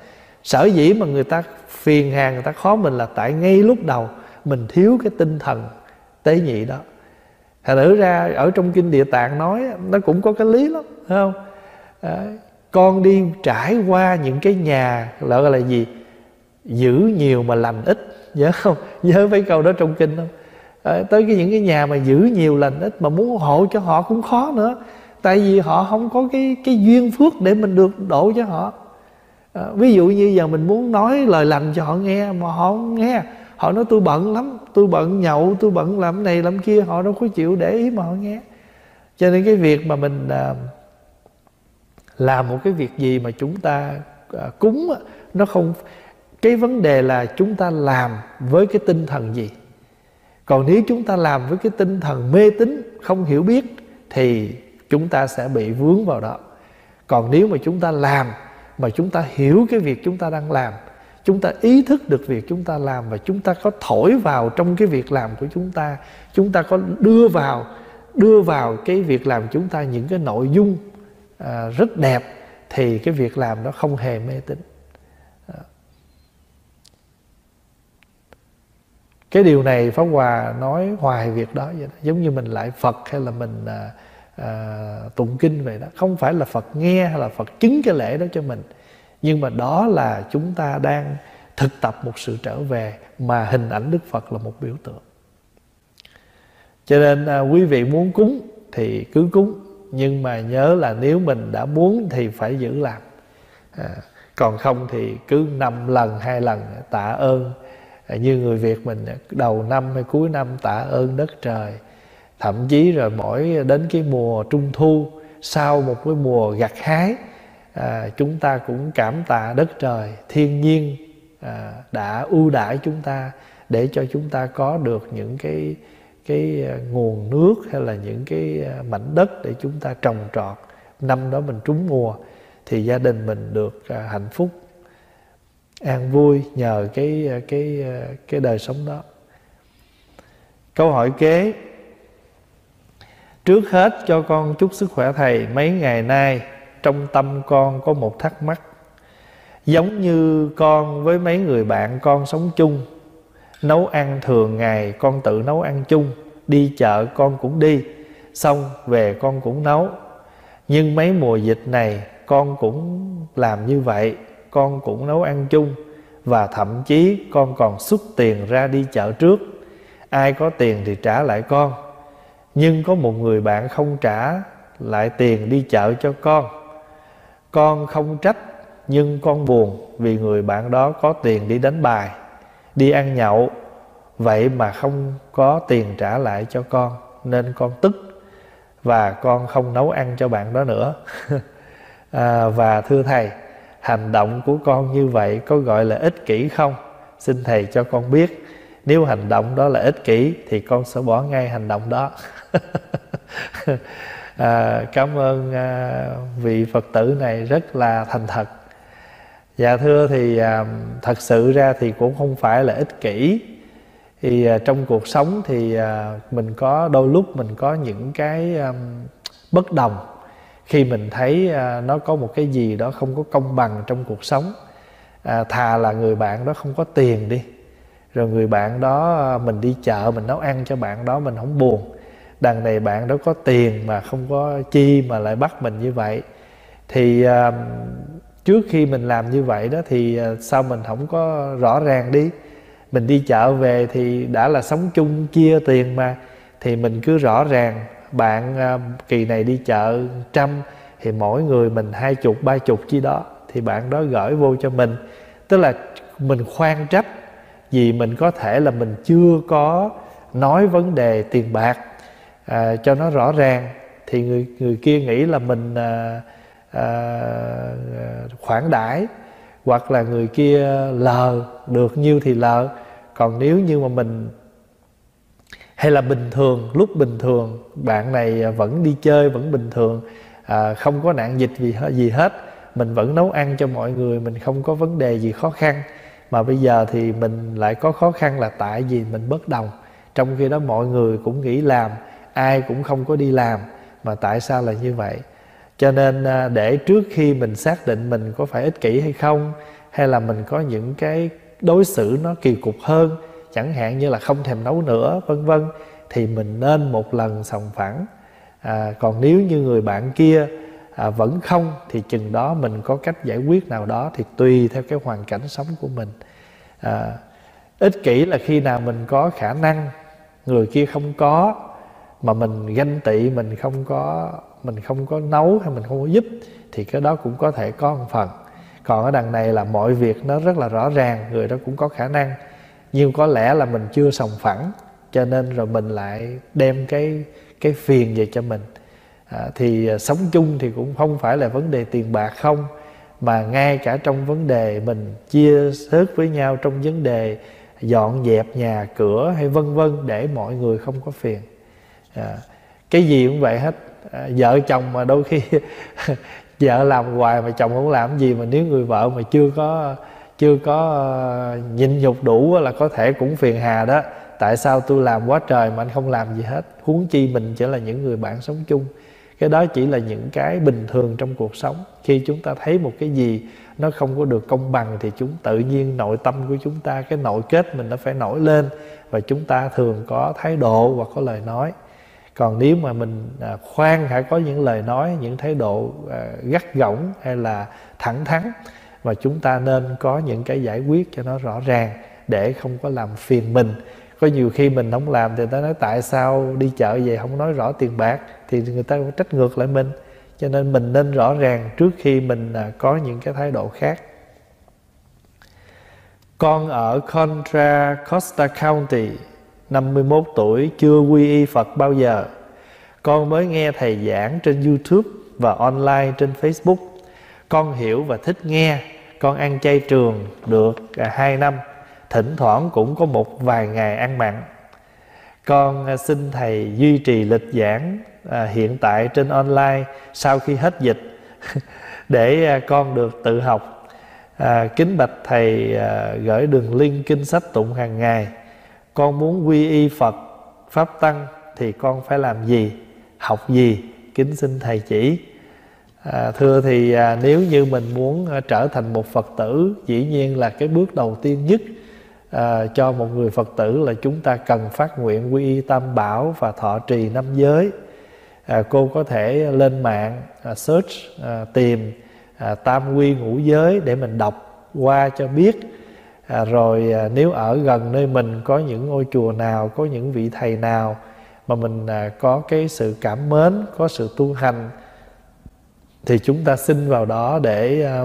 Sở dĩ mà người ta phiền hà, người ta khó mình là tại ngay lúc đầu mình thiếu cái tinh thần tế nhị đó. Thành thử ra ở trong Kinh Địa Tạng nói nó cũng có cái lý lắm, phải không? Đấy. Con đi trải qua những cái nhà gọi là gì? Giữ nhiều mà lành ít. Nhớ không? Nhớ mấy câu đó trong kinh không? À, tới cái những cái nhà mà giữ nhiều lành ít mà muốn hộ cho họ cũng khó nữa. Tại vì họ không có cái, cái duyên phước để mình được độ cho họ. À, ví dụ như giờ mình muốn nói lời lành cho họ nghe mà họ không nghe. Họ nói tôi bận lắm, tôi bận nhậu, tôi bận làm này làm kia. Họ đâu có chịu để ý mà họ nghe. Cho nên cái việc mà mình à, làm một cái việc gì mà chúng ta à, cúng, nó không... Cái vấn đề là chúng ta làm với cái tinh thần gì. Còn nếu chúng ta làm với cái tinh thần mê tín, không hiểu biết, thì chúng ta sẽ bị vướng vào đó. Còn nếu mà chúng ta làm mà chúng ta hiểu cái việc chúng ta đang làm, chúng ta ý thức được việc chúng ta làm, và chúng ta có thổi vào trong cái việc làm của chúng ta, chúng ta có đưa vào đưa vào cái việc làm chúng ta những cái nội dung à, rất đẹp, thì cái việc làm đó không hề mê tín. Cái điều này Pháp Hòa nói hoài việc đó vậy đó. Giống như mình lại Phật hay là mình à, à, tụng kinh vậy đó. Không phải là Phật nghe hay là Phật chứng cái lễ đó cho mình, nhưng mà đó là chúng ta đang thực tập một sự trở về, mà hình ảnh Đức Phật là một biểu tượng. Cho nên à, quý vị muốn cúng thì cứ cúng, nhưng mà nhớ là nếu mình đã muốn thì phải giữ làm. à, Còn không thì cứ năm lần hai lần tạ ơn. Như người Việt mình đầu năm hay cuối năm tạ ơn đất trời. Thậm chí rồi mỗi đến cái mùa trung thu, sau một cái mùa gặt hái, à, chúng ta cũng cảm tạ đất trời, thiên nhiên à, đã ưu đãi chúng ta để cho chúng ta có được những cái, cái nguồn nước hay là những cái mảnh đất để chúng ta trồng trọt. Năm đó mình trúng mùa thì gia đình mình được à, hạnh phúc, an vui nhờ cái, cái, cái đời sống đó. Câu hỏi kế: trước hết cho con chúc sức khỏe thầy. Mấy ngày nay trong tâm con có một thắc mắc. Giống như con với mấy người bạn con sống chung, nấu ăn thường ngày con tự nấu ăn chung, đi chợ con cũng đi, xong về con cũng nấu. Nhưng mấy mùa dịch này con cũng làm như vậy, con cũng nấu ăn chung, và thậm chí con còn xuất tiền ra đi chợ trước. Ai có tiền thì trả lại con. Nhưng có một người bạn không trả lại tiền đi chợ cho con. Con không trách, nhưng con buồn vì người bạn đó có tiền đi đánh bài, đi ăn nhậu, vậy mà không có tiền trả lại cho con, nên con tức và con không nấu ăn cho bạn đó nữa. à, Và thưa thầy, hành động của con như vậy có gọi là ích kỷ không? Xin thầy cho con biết. Nếu hành động đó là ích kỷ thì con sẽ bỏ ngay hành động đó. à, Cảm ơn à, vị Phật tử này rất là thành thật. Dạ thưa thì à, thật sự ra thì cũng không phải là ích kỷ. Thì à, trong cuộc sống thì à, mình có đôi lúc mình có những cái à, bất đồng. Khi mình thấy à, nó có một cái gì đó không có công bằng trong cuộc sống, à, thà là người bạn đó không có tiền đi, rồi người bạn đó à, mình đi chợ mình nấu ăn cho bạn đó mình không buồn. Đằng này bạn đó có tiền mà không có chi mà lại bắt mình như vậy. Thì à, trước khi mình làm như vậy đó thì à, sao mình không có rõ ràng đi. Mình đi chợ về thì đã là sống chung chia tiền mà, thì mình cứ rõ ràng. Bạn à, kỳ này đi chợ trăm thì mỗi người mình hai chục ba chục chi đó, thì bạn đó gửi vô cho mình. Tức là mình khoan trách vì mình có thể là mình chưa có nói vấn đề tiền bạc à, cho nó rõ ràng. Thì người, người kia nghĩ là mình à, à, khoản đãi, hoặc là người kia lờ, được nhiêu thì lờ. Còn nếu như mà mình hay là bình thường, lúc bình thường bạn này vẫn đi chơi, vẫn bình thường, à, không có nạn dịch vì gì hết, mình vẫn nấu ăn cho mọi người, mình không có vấn đề gì khó khăn. Mà bây giờ thì mình lại có khó khăn là tại vì mình bất đồng. Trong khi đó mọi người cũng nghĩ làm, ai cũng không có đi làm, mà tại sao là như vậy? Cho nên để trước khi mình xác định mình có phải ích kỷ hay không, hay là mình có những cái đối xử nó kỳ cục hơn, chẳng hạn như là không thèm nấu nữa, vân vân, thì mình nên một lần sòng phẳng. À, còn nếu như người bạn kia à, vẫn không, thì chừng đó mình có cách giải quyết nào đó, thì tùy theo cái hoàn cảnh sống của mình. à, Ích kỷ là khi nào mình có khả năng, người kia không có, mà mình ganh tị, mình không có mình không có nấu hay mình không có giúp, thì cái đó cũng có thể có một phần. Còn ở đằng này là mọi việc nó rất là rõ ràng, người đó cũng có khả năng, nhưng có lẽ là mình chưa sòng phẳng, cho nên rồi mình lại đem cái cái phiền về cho mình. à, Thì à, sống chung thì cũng không phải là vấn đề tiền bạc không, mà ngay cả trong vấn đề mình chia sớt với nhau trong vấn đề dọn dẹp nhà cửa hay vân vân, để mọi người không có phiền. à, Cái gì cũng vậy hết. à, Vợ chồng mà đôi khi vợ làm hoài mà chồng không làm gì, mà nếu người vợ mà chưa có chưa có uh, nhịn nhục đủ là có thể cũng phiền hà đó. Tại sao tôi làm quá trời mà anh không làm gì hết? Huống chi mình chỉ là những người bạn sống chung. Cái đó chỉ là những cái bình thường trong cuộc sống. Khi chúng ta thấy một cái gì nó không có được công bằng, thì chúng tự nhiên nội tâm của chúng ta, cái nội kết mình nó phải nổi lên, và chúng ta thường có thái độ và có lời nói. Còn nếu mà mình à, khoan hãy có những lời nói, những thái độ à, gắt gỏng hay là thẳng thắn, và chúng ta nên có những cái giải quyết cho nó rõ ràng, để không có làm phiền mình. Có nhiều khi mình không làm thì người ta nói tại sao đi chợ về không nói rõ tiền bạc, thì người ta trách ngược lại mình. Cho nên mình nên rõ ràng trước khi mình à, có những cái thái độ khác. Con ở Contra Costa County, năm mươi mốt tuổi, chưa quy y Phật bao giờ. Con mới nghe thầy giảng trên YouTube và online trên Facebook. Con hiểu và thích nghe. Con ăn chay trường được hai năm, thỉnh thoảng cũng có một vài ngày ăn mặn. Con xin thầy duy trì lịch giảng à, hiện tại trên online sau khi hết dịch để à, con được tự học. à, Kính bạch thầy à, gửi đường link kinh sách tụng hàng ngày. Con muốn quy y Phật Pháp Tăng thì con phải làm gì, học gì? Kính xin thầy chỉ. à, Thưa thì à, nếu như mình muốn à, trở thành một Phật tử, dĩ nhiên là cái bước đầu tiên nhất à, cho một người Phật tử là chúng ta cần phát nguyện quy y Tam Bảo và thọ trì năm giới. à, Cô có thể lên mạng à, search, à, tìm à, Tam Quy Ngũ Giới để mình đọc qua cho biết. À, rồi à, nếu ở gần nơi mình có những ngôi chùa nào, có những vị thầy nào mà mình à, có cái sự cảm mến, có sự tu hành, thì chúng ta xin vào đó để à,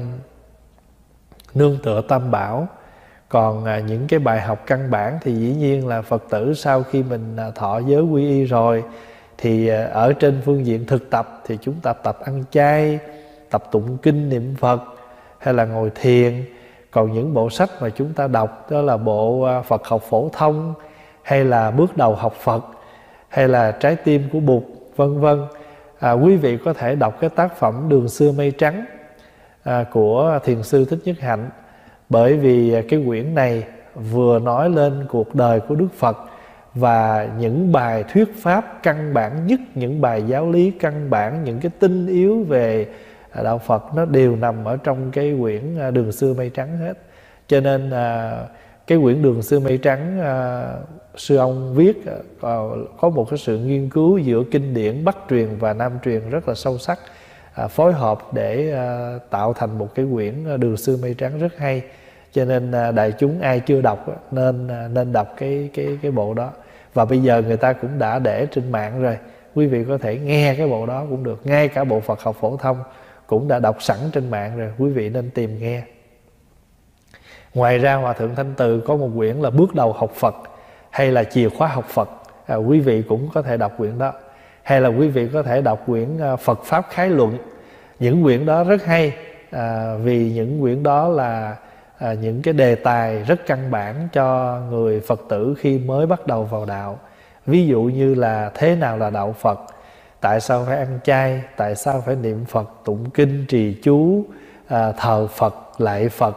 nương tựa Tam Bảo. Còn à, những cái bài học căn bản thì dĩ nhiên là Phật tử sau khi mình à, thọ giới quy y rồi, thì à, ở trên phương diện thực tập thì chúng ta tập ăn chay, tập tụng kinh niệm Phật, hay là ngồi thiền. Còn những bộ sách mà chúng ta đọc đó là bộ Phật học phổ thông, hay là bước đầu học Phật, hay là trái tim của Bụt, vân vân. À, quý vị có thể đọc cái tác phẩm Đường xưa mây trắng à, của Thiền sư Thích Nhất Hạnh. Bởi vì cái quyển này vừa nói lên cuộc đời của Đức Phật, và những bài thuyết pháp căn bản nhất, những bài giáo lý căn bản, những cái tinh yếu về đạo Phật, nó đều nằm ở trong cái quyển Đường xưa mây trắng hết. Cho nên à, cái quyển Đường xưa mây trắng à, sư ông viết à, có một cái sự nghiên cứu giữa kinh điển Bắc truyền và Nam truyền rất là sâu sắc, à, phối hợp để à, tạo thành một cái quyển Đường xưa mây trắng rất hay. Cho nên à, đại chúng ai chưa đọc nên à, nên đọc cái cái cái bộ đó. Và bây giờ người ta cũng đã để trên mạng rồi, quý vị có thể nghe cái bộ đó cũng được. Ngay cả bộ Phật học phổ thông cũng đã đọc sẵn trên mạng rồi, quý vị nên tìm nghe. Ngoài ra Hòa Thượng Thanh Từ có một quyển là Bước đầu học Phật, hay là Chìa khóa học Phật, à, quý vị cũng có thể đọc quyển đó. Hay là quý vị có thể đọc quyển Phật Pháp Khái Luận. Những quyển đó rất hay, à, vì những quyển đó là à, những cái đề tài rất căn bản cho người Phật tử khi mới bắt đầu vào đạo. Ví dụ như là thế nào là đạo Phật, tại sao phải ăn chay, tại sao phải niệm Phật, tụng kinh, trì chú, à, thờ Phật, lạy Phật,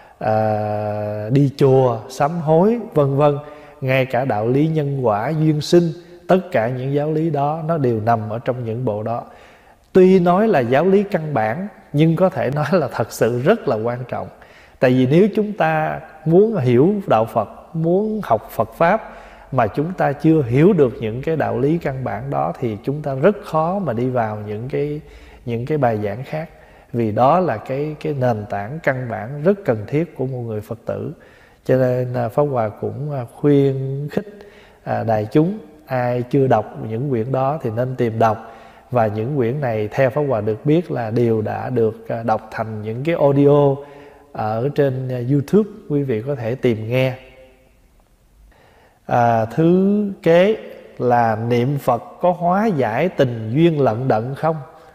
à, đi chùa, sám hối, vân vân. Ngay cả đạo lý nhân quả, duyên sinh, tất cả những giáo lý đó nó đều nằm ở trong những bộ đó. Tuy nói là giáo lý căn bản, nhưng có thể nói là thật sự rất là quan trọng. Tại vì nếu chúng ta muốn hiểu đạo Phật, muốn học Phật Pháp mà chúng ta chưa hiểu được những cái đạo lý căn bản đó thì chúng ta rất khó mà đi vào những cái những cái bài giảng khác. Vì đó là cái cái nền tảng căn bản rất cần thiết của một người Phật tử. Cho nên Pháp Hòa cũng khuyên khích à, đại chúng, ai chưa đọc những quyển đó thì nên tìm đọc. Và những quyển này theo Pháp Hòa được biết là đều đã được đọc thành những cái audio ở trên YouTube, quý vị có thể tìm nghe. À, thứ kế là niệm Phật có hóa giải tình duyên lận đận không?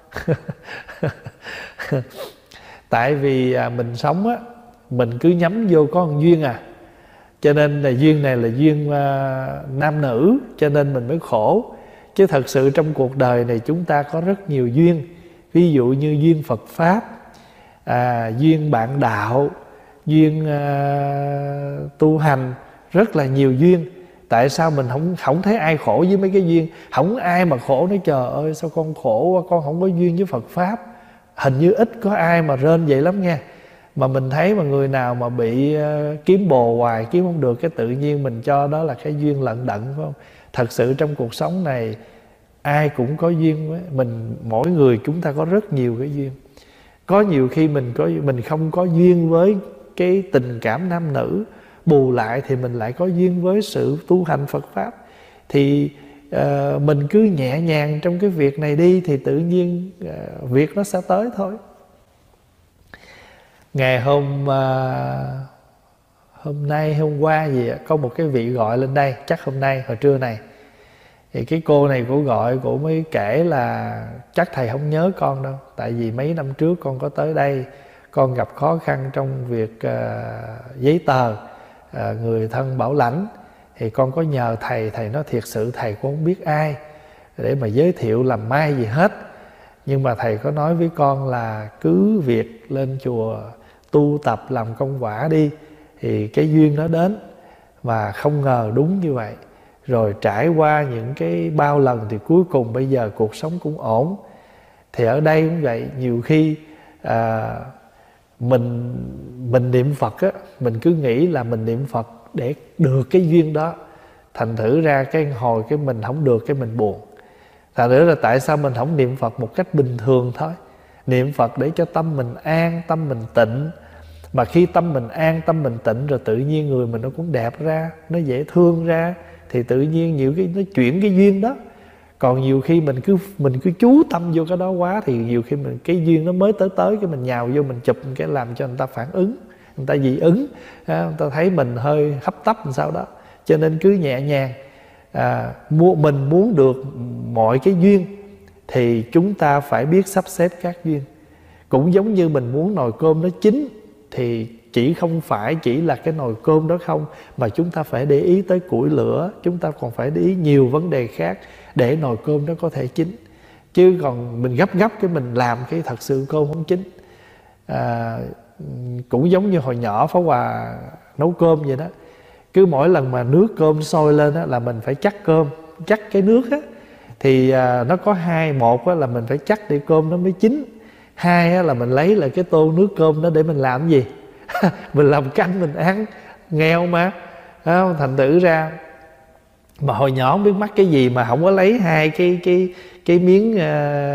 Tại vì à, mình sống á, mình cứ nhắm vô có một duyên à, cho nên là duyên này là duyên à, nam nữ, cho nên mình mới khổ. Chứ thật sự trong cuộc đời này chúng ta có rất nhiều duyên. Ví dụ như duyên Phật Pháp, à, duyên bạn đạo, duyên à, tu hành, rất là nhiều duyên. Tại sao mình không không thấy ai khổ với mấy cái duyên? Không ai mà khổ nói trời ơi sao con khổ quá, con không có duyên với Phật Pháp. Hình như ít có ai mà rên vậy lắm nha. Mà mình thấy mà người nào mà bị uh, kiếm bồ hoài kiếm không được, cái tự nhiên mình cho đó là cái duyên lận đận, phải không? Thật sự trong cuộc sống này ai cũng có duyên với mình, mỗi người chúng ta có rất nhiều cái duyên. Có nhiều khi mình có mình không có duyên với cái tình cảm nam nữ, bù lại thì mình lại có duyên với sự tu hành Phật Pháp. Thì uh, mình cứ nhẹ nhàng trong cái việc này đi thì tự nhiên uh, việc nó sẽ tới thôi. Ngày hôm uh, hôm nay hôm qua gì có một cái vị gọi lên đây, chắc hôm nay hồi trưa này, thì cái cô này cô gọi, cô mới kể là chắc thầy không nhớ con đâu, tại vì mấy năm trước con có tới đây, con gặp khó khăn trong việc uh, giấy tờ, uh, người thân bảo lãnh, thì con có nhờ thầy. Thầy nói thiệt sự thầy cũng không biết ai để mà giới thiệu làm mai gì hết, nhưng mà thầy có nói với con là cứ việc lên chùa tu tập làm công quả đi thì cái duyên nó đến. Và không ngờ đúng như vậy. Rồi trải qua những cái bao lần thì cuối cùng bây giờ cuộc sống cũng ổn. Thì ở đây cũng vậy, nhiều khi à, mình mình niệm Phật á, mình cứ nghĩ là mình niệm Phật để được cái duyên đó, thành thử ra cái hồi cái mình không được cái mình buồn. Thành thử là tại sao mình không niệm Phật một cách bình thường thôi, niệm Phật để cho tâm mình an, tâm mình tịnh. Mà khi tâm mình an, tâm mình tịnh rồi tự nhiên người mình nó cũng đẹp ra, nó dễ thương ra, thì tự nhiên nhiều cái nó chuyển cái duyên đó. Còn nhiều khi mình cứ mình cứ chú tâm vô cái đó quá thì nhiều khi mình cái duyên nó mới tới tới cái mình nhào vô mình chụp cái làm cho người ta phản ứng, người ta dị ứng, người ta thấy mình hơi hấp tấp làm sao đó. Cho nên cứ nhẹ nhàng, à, mình muốn được mọi cái duyên thì chúng ta phải biết sắp xếp các duyên. Cũng giống như mình muốn nồi cơm nó chín thì chỉ không phải chỉ là cái nồi cơm đó không, mà chúng ta phải để ý tới củi lửa, chúng ta còn phải để ý nhiều vấn đề khác để nồi cơm nó có thể chín. Chứ còn mình gấp gấp cái mình làm cái thật sự cơm không chín. À, cũng giống như hồi nhỏ Pháp Hòa nấu cơm vậy đó, cứ mỗi lần mà nước cơm sôi lên á, là mình phải chắc cơm, chắc cái nước á. Thì à, nó có hai, một á, là mình phải chắc để cơm nó mới chín, hai á, là mình lấy lại cái tô nước cơm đó để mình làm cái gì? Mình làm canh mình ăn, nghèo mà. Không? Thành thử ra mà hồi nhỏ không biết mắc cái gì mà không có lấy hai cái cái cái miếng uh,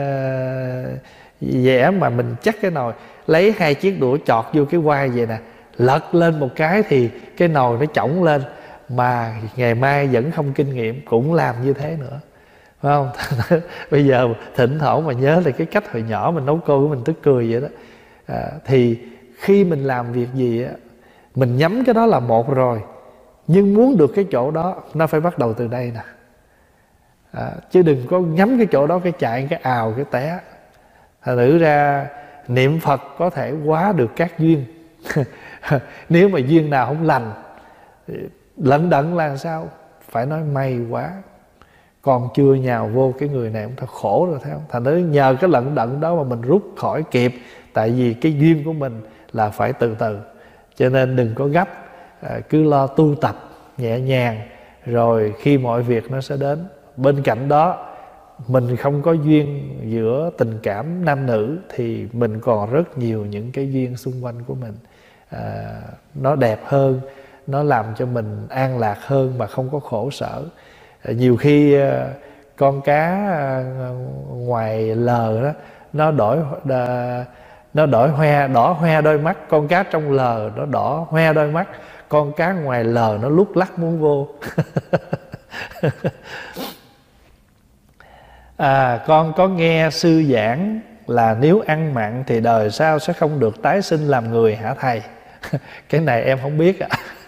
dẻ mà mình chắc cái nồi, lấy hai chiếc đũa chọt vô cái quai vậy nè, lật lên một cái thì cái nồi nó chổng lên. Mà ngày mai vẫn không kinh nghiệm cũng làm như thế nữa, phải không? Bây giờ thỉnh thoảng mà nhớ lại cái cách hồi nhỏ mình nấu cơm của mình tức cười vậy đó. À, thì khi mình làm việc gì á, mình nhắm cái đó là một rồi, nhưng muốn được cái chỗ đó nó phải bắt đầu từ đây nè. À, chứ đừng có nhắm cái chỗ đó cái chạy cái ào cái té. Thành thử ra niệm Phật có thể hóa được các duyên. Nếu mà duyên nào không lành, lận đận là sao? Phải nói may quá, con chưa nhào vô cái người này, ông ta khổ rồi thấy không? Thành thử nhờ cái lận đận đó mà mình rút khỏi kịp. Tại vì cái duyên của mình là phải từ từ. Cho nên đừng có gấp, cứ lo tu tập nhẹ nhàng, rồi khi mọi việc nó sẽ đến. Bên cạnh đó, mình không có duyên giữa tình cảm nam nữ thì mình còn rất nhiều những cái duyên xung quanh của mình. à, nó đẹp hơn, nó làm cho mình an lạc hơn mà không có khổ sở. À, nhiều khi à, con cá à, ngoài lờ đó nó đổi à, nó đổi hoe đỏ hoe đôi mắt, con cá trong lờ nó đỏ hoe đôi mắt, con cá ngoài lờ nó lúc lắc muốn vô. À, con có nghe sư giảng là nếu ăn mặn thì đời sau sẽ không được tái sinh làm người hả thầy? Cái này em không biết ạ.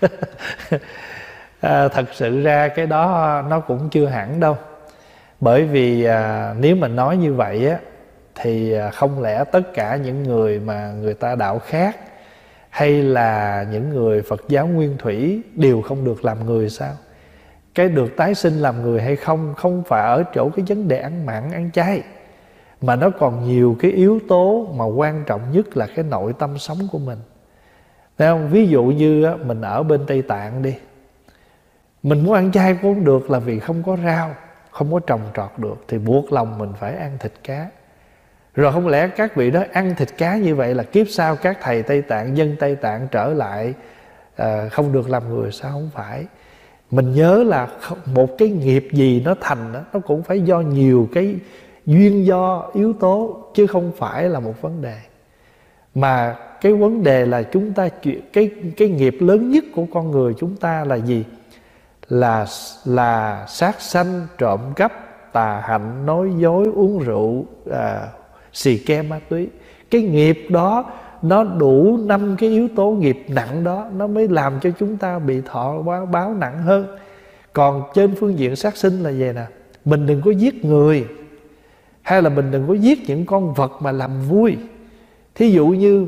À, thật sự ra cái đó nó cũng chưa hẳn đâu. Bởi vì à, nếu mà nói như vậy á, thì không lẽ tất cả những người mà người ta đạo khác hay là những người Phật giáo nguyên thủy đều không được làm người sao? Cái được tái sinh làm người hay không không phải ở chỗ cái vấn đề ăn mặn, ăn chay, mà nó còn nhiều cái yếu tố mà quan trọng nhất là cái nội tâm sống của mình. Thấy không? Ví dụ như mình ở bên Tây Tạng đi, mình muốn ăn chay cũng không được là vì không có rau, không có trồng trọt được, thì buộc lòng mình phải ăn thịt cá. Rồi không lẽ các vị đó ăn thịt cá như vậy là kiếp sau các thầy Tây Tạng, dân Tây Tạng trở lại à, không được làm người sao? Không phải. Mình nhớ là một cái nghiệp gì nó thành đó, nó cũng phải do nhiều cái duyên do yếu tố, chứ không phải là một vấn đề. Mà cái vấn đề là chúng ta cái cái nghiệp lớn nhất của con người chúng ta là gì? Là là sát sanh, trộm cắp, tà hạnh, nói dối, uống rượu, à, xì ke ma túy. Cái nghiệp đó nó đủ năm cái yếu tố nghiệp nặng đó, nó mới làm cho chúng ta bị thọ báo, báo nặng hơn. Còn trên phương diện sát sinh là vậy nè, mình đừng có giết người, hay là mình đừng có giết những con vật mà làm vui. Thí dụ như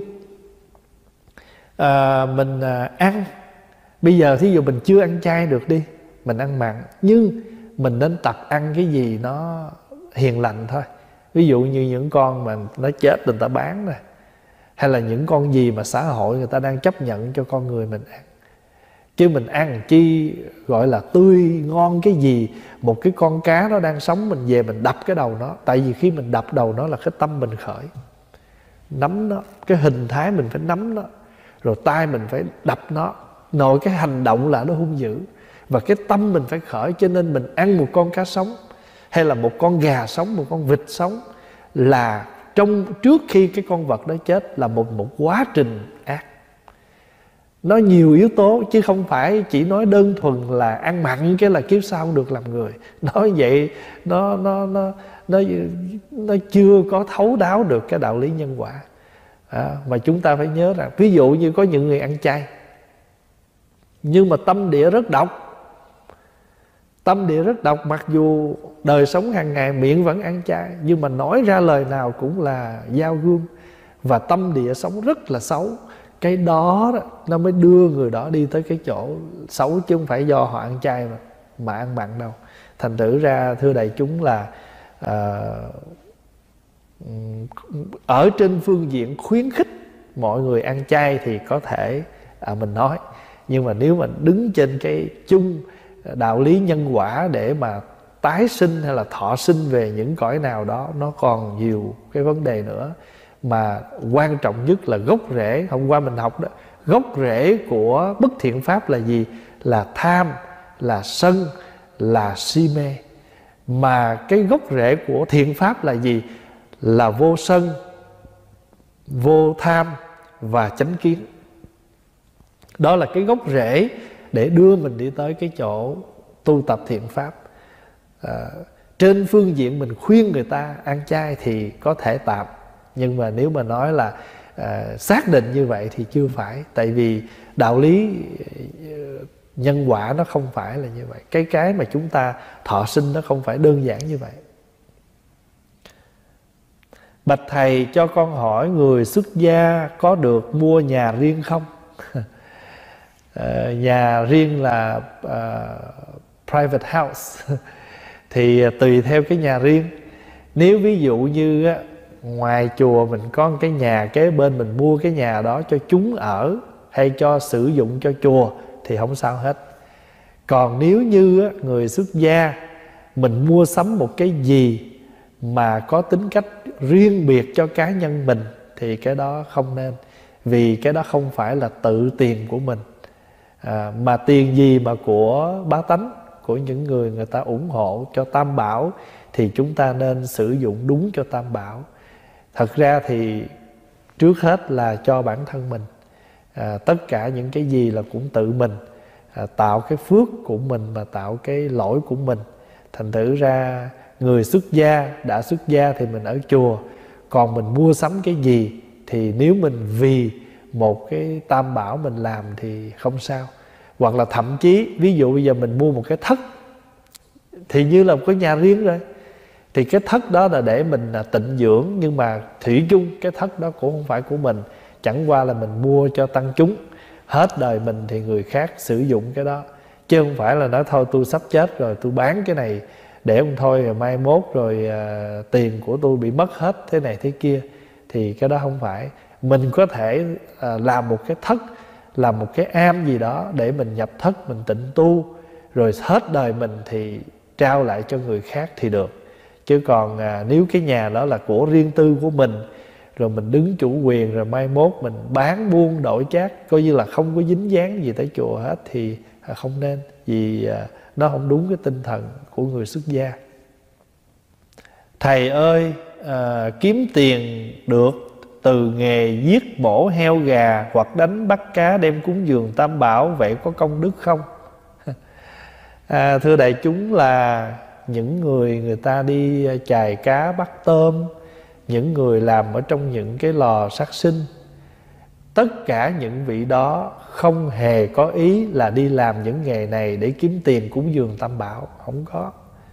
à, mình à, ăn, bây giờ thí dụ mình chưa ăn chay được đi, mình ăn mặn, nhưng mình nên tập ăn cái gì nó hiền lành thôi. Ví dụ như những con mà nó chết người ta bán nè, hay là những con gì mà xã hội người ta đang chấp nhận cho con người mình ăn. Chứ mình ăn chi gọi là tươi ngon cái gì, một cái con cá nó đang sống mình về mình đập cái đầu nó. Tại vì khi mình đập đầu nó là cái tâm mình khởi, nắm nó, cái hình thái mình phải nắm nó, rồi tay mình phải đập nó, nội cái hành động là nó hung dữ, và cái tâm mình phải khởi. Cho nên mình ăn một con cá sống, hay là một con gà sống, một con vịt sống, là trong trước khi cái con vật đó chết là một, một quá trình ác. Nó nhiều yếu tố, chứ không phải chỉ nói đơn thuần là ăn mặn cái là kiếp sau không được làm người. Nói vậy nó nó nó nó nó chưa có thấu đáo được cái đạo lý nhân quả. À, mà chúng ta phải nhớ rằng, ví dụ như có những người ăn chay nhưng mà tâm địa rất độc. Tâm địa rất độc, mặc dù đời sống hàng ngày miệng vẫn ăn chay, nhưng mà nói ra lời nào cũng là dao gươm, và tâm địa sống rất là xấu. Cái đó, đó nó mới đưa người đó đi tới cái chỗ xấu, chứ không phải do họ ăn chay mà, mà ăn mặn đâu. Thành thử ra thưa đại chúng là à, ở trên phương diện khuyến khích mọi người ăn chay thì có thể à, mình nói. Nhưng mà nếu mà đứng trên cái chung đạo lý nhân quả để mà tái sinh hay là thọ sinh về những cõi nào đó, nó còn nhiều cái vấn đề nữa. Mà quan trọng nhất là gốc rễ, hôm qua mình học đó, gốc rễ của bất thiện pháp là gì? Là tham, là sân, là si mê. Mà cái gốc rễ của thiện pháp là gì? Là vô sân, vô tham và chánh kiến. Đó là cái gốc rễ để đưa mình đi tới cái chỗ tu tập thiện pháp. à, Trên phương diện mình khuyên người ta ăn chay thì có thể tạm, nhưng mà nếu mà nói là à, xác định như vậy thì chưa phải. Tại vì đạo lý nhân quả nó không phải là như vậy. Cái cái mà chúng ta thọ sinh nó không phải đơn giản như vậy. Bạch thầy, cho con hỏi người xuất gia có được mua nhà riêng không? à, Nhà riêng là uh, private house. Thì tùy theo cái nhà riêng. Nếu ví dụ như á, ngoài chùa mình có cái nhà kế bên, mình mua cái nhà đó cho chúng ở hay cho sử dụng cho chùa thì không sao hết. Còn nếu như á, người xuất gia mình mua sắm một cái gì mà có tính cách riêng biệt cho cá nhân mình thì cái đó không nên. vì cái đó không phải là tự tiền của mình, à, mà tiền gì mà của bá tánh, của những người người ta ủng hộ cho Tam Bảo, thì chúng ta nên sử dụng đúng cho Tam Bảo. Thật ra thì trước hết là cho bản thân mình, à, tất cả những cái gì là cũng tự mình, à, tạo cái phước của mình mà tạo cái lỗi của mình. Thành thử ra người xuất gia, đã xuất gia thì mình ở chùa, còn mình mua sắm cái gì thì nếu mình vì một cái Tam Bảo mình làm thì không sao. Hoặc là thậm chí ví dụ bây giờ mình mua một cái thất thì như là một cái nhà riêng rồi, thì cái thất đó là để mình tịnh dưỡng, nhưng mà thủy chung cái thất đó cũng không phải của mình, chẳng qua là mình mua cho tăng chúng. Hết đời mình thì người khác sử dụng cái đó, chứ không phải là nói thôi tôi sắp chết rồi tôi bán cái này để không thôi rồi mai mốt rồi à, tiền của tôi bị mất hết thế này thế kia. Thì cái đó không phải. Mình có thể à, làm một cái thất, làm một cái am gì đó để mình nhập thất, mình tịnh tu, rồi hết đời mình thì trao lại cho người khác thì được. Chứ còn à, nếu cái nhà đó là của riêng tư của mình, rồi mình đứng chủ quyền, rồi mai mốt mình bán buôn đổi chác, coi như là không có dính dáng gì tới chùa hết, thì à, không nên. Vì à, nó không đúng cái tinh thần của người xuất gia. Thầy ơi, à, kiếm tiền được từ nghề giết mổ heo gà hoặc đánh bắt cá đem cúng dường Tam Bảo, vậy có công đức không? À, thưa đại chúng, là những người người ta đi chài cá bắt tôm, những người làm ở trong những cái lò sát sinh, tất cả những vị đó không hề có ý là đi làm những nghề này để kiếm tiền cúng dường Tam Bảo. Không có.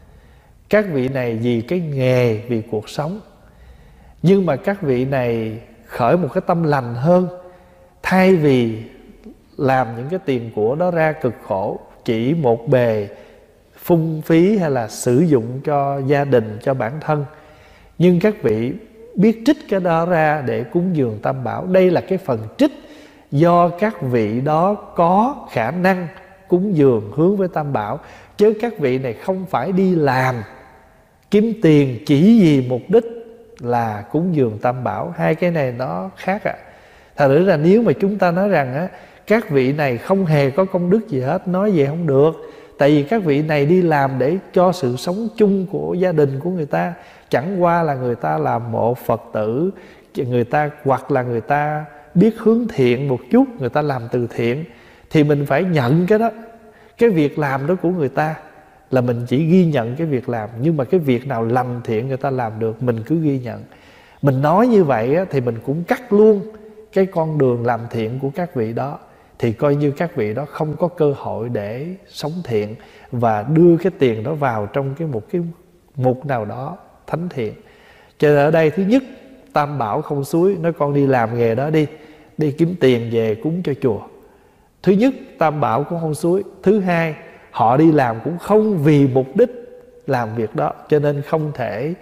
Các vị này vì cái nghề, vì cuộc sống. Nhưng mà các vị này khởi một cái tâm lành hơn. Thay vì làm những cái tiền của đó ra cực khổ, chỉ một bề phung phí hay là sử dụng cho gia đình, cho bản thân, nhưng các vị biết trích cái đó ra để cúng dường Tam Bảo. Đây là cái phần trích do các vị đó có khả năng cúng dường hướng với Tam Bảo, chứ các vị này không phải đi làm kiếm tiền chỉ vì mục đích là cúng dường Tam Bảo. Hai cái này nó khác ạ. À. Thật ra là nếu mà chúng ta nói rằng á, các vị này không hề có công đức gì hết, nói vậy không được. Tại vì các vị này đi làm để cho sự sống chung của gia đình của người ta. Chẳng qua là người ta làm mộ Phật tử, người ta hoặc là người ta biết hướng thiện một chút, người ta làm từ thiện, thì mình phải nhận cái đó. Cái việc làm đó của người ta là mình chỉ ghi nhận cái việc làm. Nhưng mà cái việc nào lành thiện người ta làm được, mình cứ ghi nhận. Mình nói như vậy á, thì mình cũng cắt luôn cái con đường làm thiện của các vị đó. Thì coi như các vị đó không có cơ hội để sống thiện và đưa cái tiền đó vào trong cái một cái mục nào đó thánh thiện. Cho nên ở đây thứ nhất, Tam Bảo không xúi, nói con đi làm nghề đó đi, đi kiếm tiền về cúng cho chùa. Thứ nhất, Tam Bảo cũng không xúi. Thứ hai, họ đi làm cũng không vì mục đích làm việc đó, cho nên không thể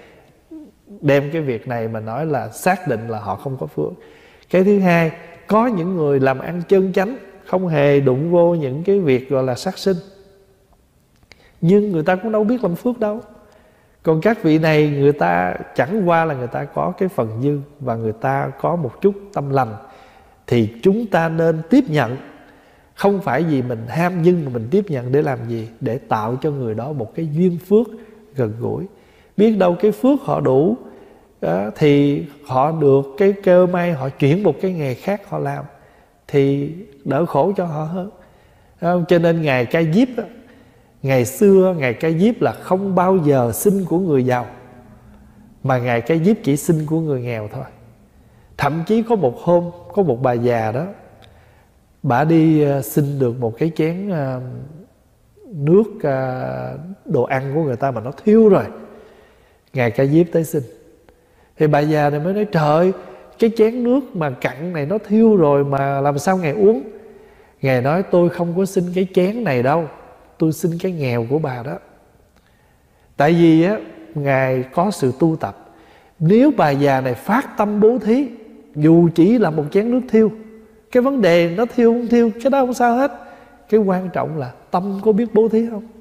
đem cái việc này mà nói là xác định là họ không có phước. Cái thứ hai, có những người làm ăn chân chánh, không hề đụng vô những cái việc gọi là sát sinh, nhưng người ta cũng đâu biết làm phước đâu. Còn các vị này, người ta chẳng qua là người ta có cái phần dư và người ta có một chút tâm lành, thì chúng ta nên tiếp nhận. Không phải vì mình ham dưng mà mình tiếp nhận để làm gì? Để tạo cho người đó một cái duyên phước gần gũi. Biết đâu cái phước họ đủ đó, thì họ được cái cơ may, họ chuyển một cái nghề khác họ làm, thì đỡ khổ cho họ hơn. Không? Cho nên Ngài Ca Diếp đó, ngày xưa Ngài Ca Diếp là không bao giờ xin của người giàu, mà Ngài Ca Diếp chỉ xin của người nghèo thôi. Thậm chí có một hôm, có một bà già đó, bà đi xin được một cái chén nước đồ ăn của người ta mà nó thiêu rồi. Ngài Ca Diếp tới xin. Thì bà già này mới nói: trời ơi, cái chén nước mà cặn này nó thiêu rồi mà làm sao Ngài uống? Ngài nói: tôi không có xin cái chén này đâu, tôi xin cái nghèo của bà đó. Tại vì á, Ngài có sự tu tập. Nếu bà già này phát tâm bố thí, dù chỉ là một chén nước thiêu, cái vấn đề nó thiêu không thiêu, cái đó không sao hết. Cái quan trọng là tâm có biết bố thí không?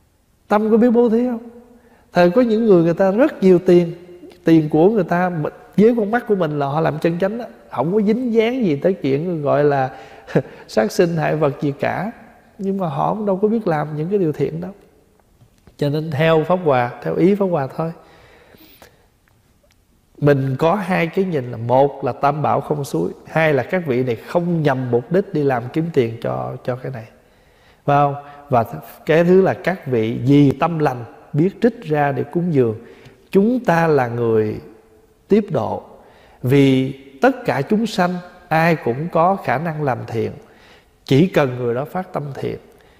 Tâm có biết bố thí không? Thời có những người người ta rất nhiều tiền, tiền của người ta với con mắt của mình là họ làm chân chánh đó, không có dính dáng gì tới chuyện gọi là sát sinh hại vật gì cả. Nhưng mà họ cũng đâu có biết làm những cái điều thiện đâu. Cho nên theo Pháp Hòa, theo ý Pháp Hòa thôi, mình có hai cái nhìn là: một là tam bảo không suối, hai là các vị này không nhằm mục đích đi làm kiếm tiền cho cho cái này, phải không? Và cái thứ là các vị vì tâm lành biết trích ra để cúng dường. Chúng ta là người tiếp độ, vì tất cả chúng sanh ai cũng có khả năng làm thiện, chỉ cần người đó phát tâm thiện.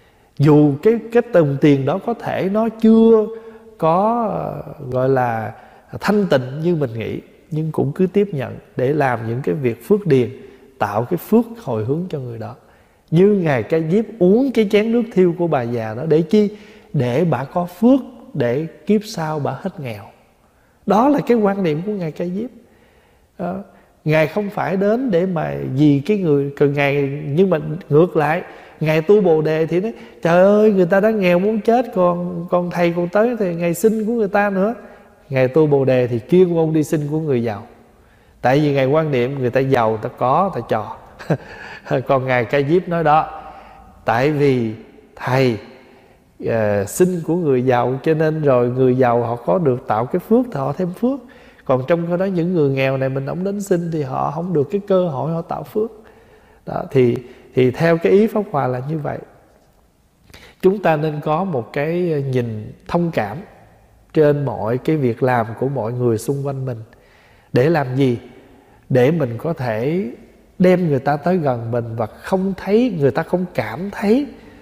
Dù cái cái đồng tiền đó có thể nó chưa có uh, gọi là thanh tịnh như mình nghĩ, nhưng cũng cứ tiếp nhận để làm những cái việc phước điền, tạo cái phước hồi hướng cho người đó. Như Ngài Ca Diếp uống cái chén nước thiêu của bà già đó để chi? Để bà có phước, để kiếp sau bà hết nghèo. Đó là cái quan niệm của Ngài Ca Diếp. Đó. Ngài không phải đến để mà vì cái người cần Ngài, nhưng mà ngược lại Ngài tu Bồ Đề thì nói: trời ơi, người ta đã nghèo muốn chết, còn còn thầy còn tới thì Ngài xin của người ta nữa. Ngài tu Bồ Đề thì chuyên môn đi xin của người giàu. Tại vì Ngài quan niệm người ta giàu, người ta có, người ta cho. Còn Ngài Ca Diếp nói đó, tại vì thầy uh, xin của người giàu, cho nên rồi người giàu họ có được tạo cái phước thì họ thêm phước. Còn trong cái đó những người nghèo này mình không đến xin thì họ không được cái cơ hội họ tạo phước. Đó, thì, thì theo cái ý Pháp Hòa là như vậy. Chúng ta nên có một cái nhìn thông cảm trên mọi cái việc làm của mọi người xung quanh mình. Để làm gì? Để mình có thể đem người ta tới gần mình và không thấy, người ta không cảm thấy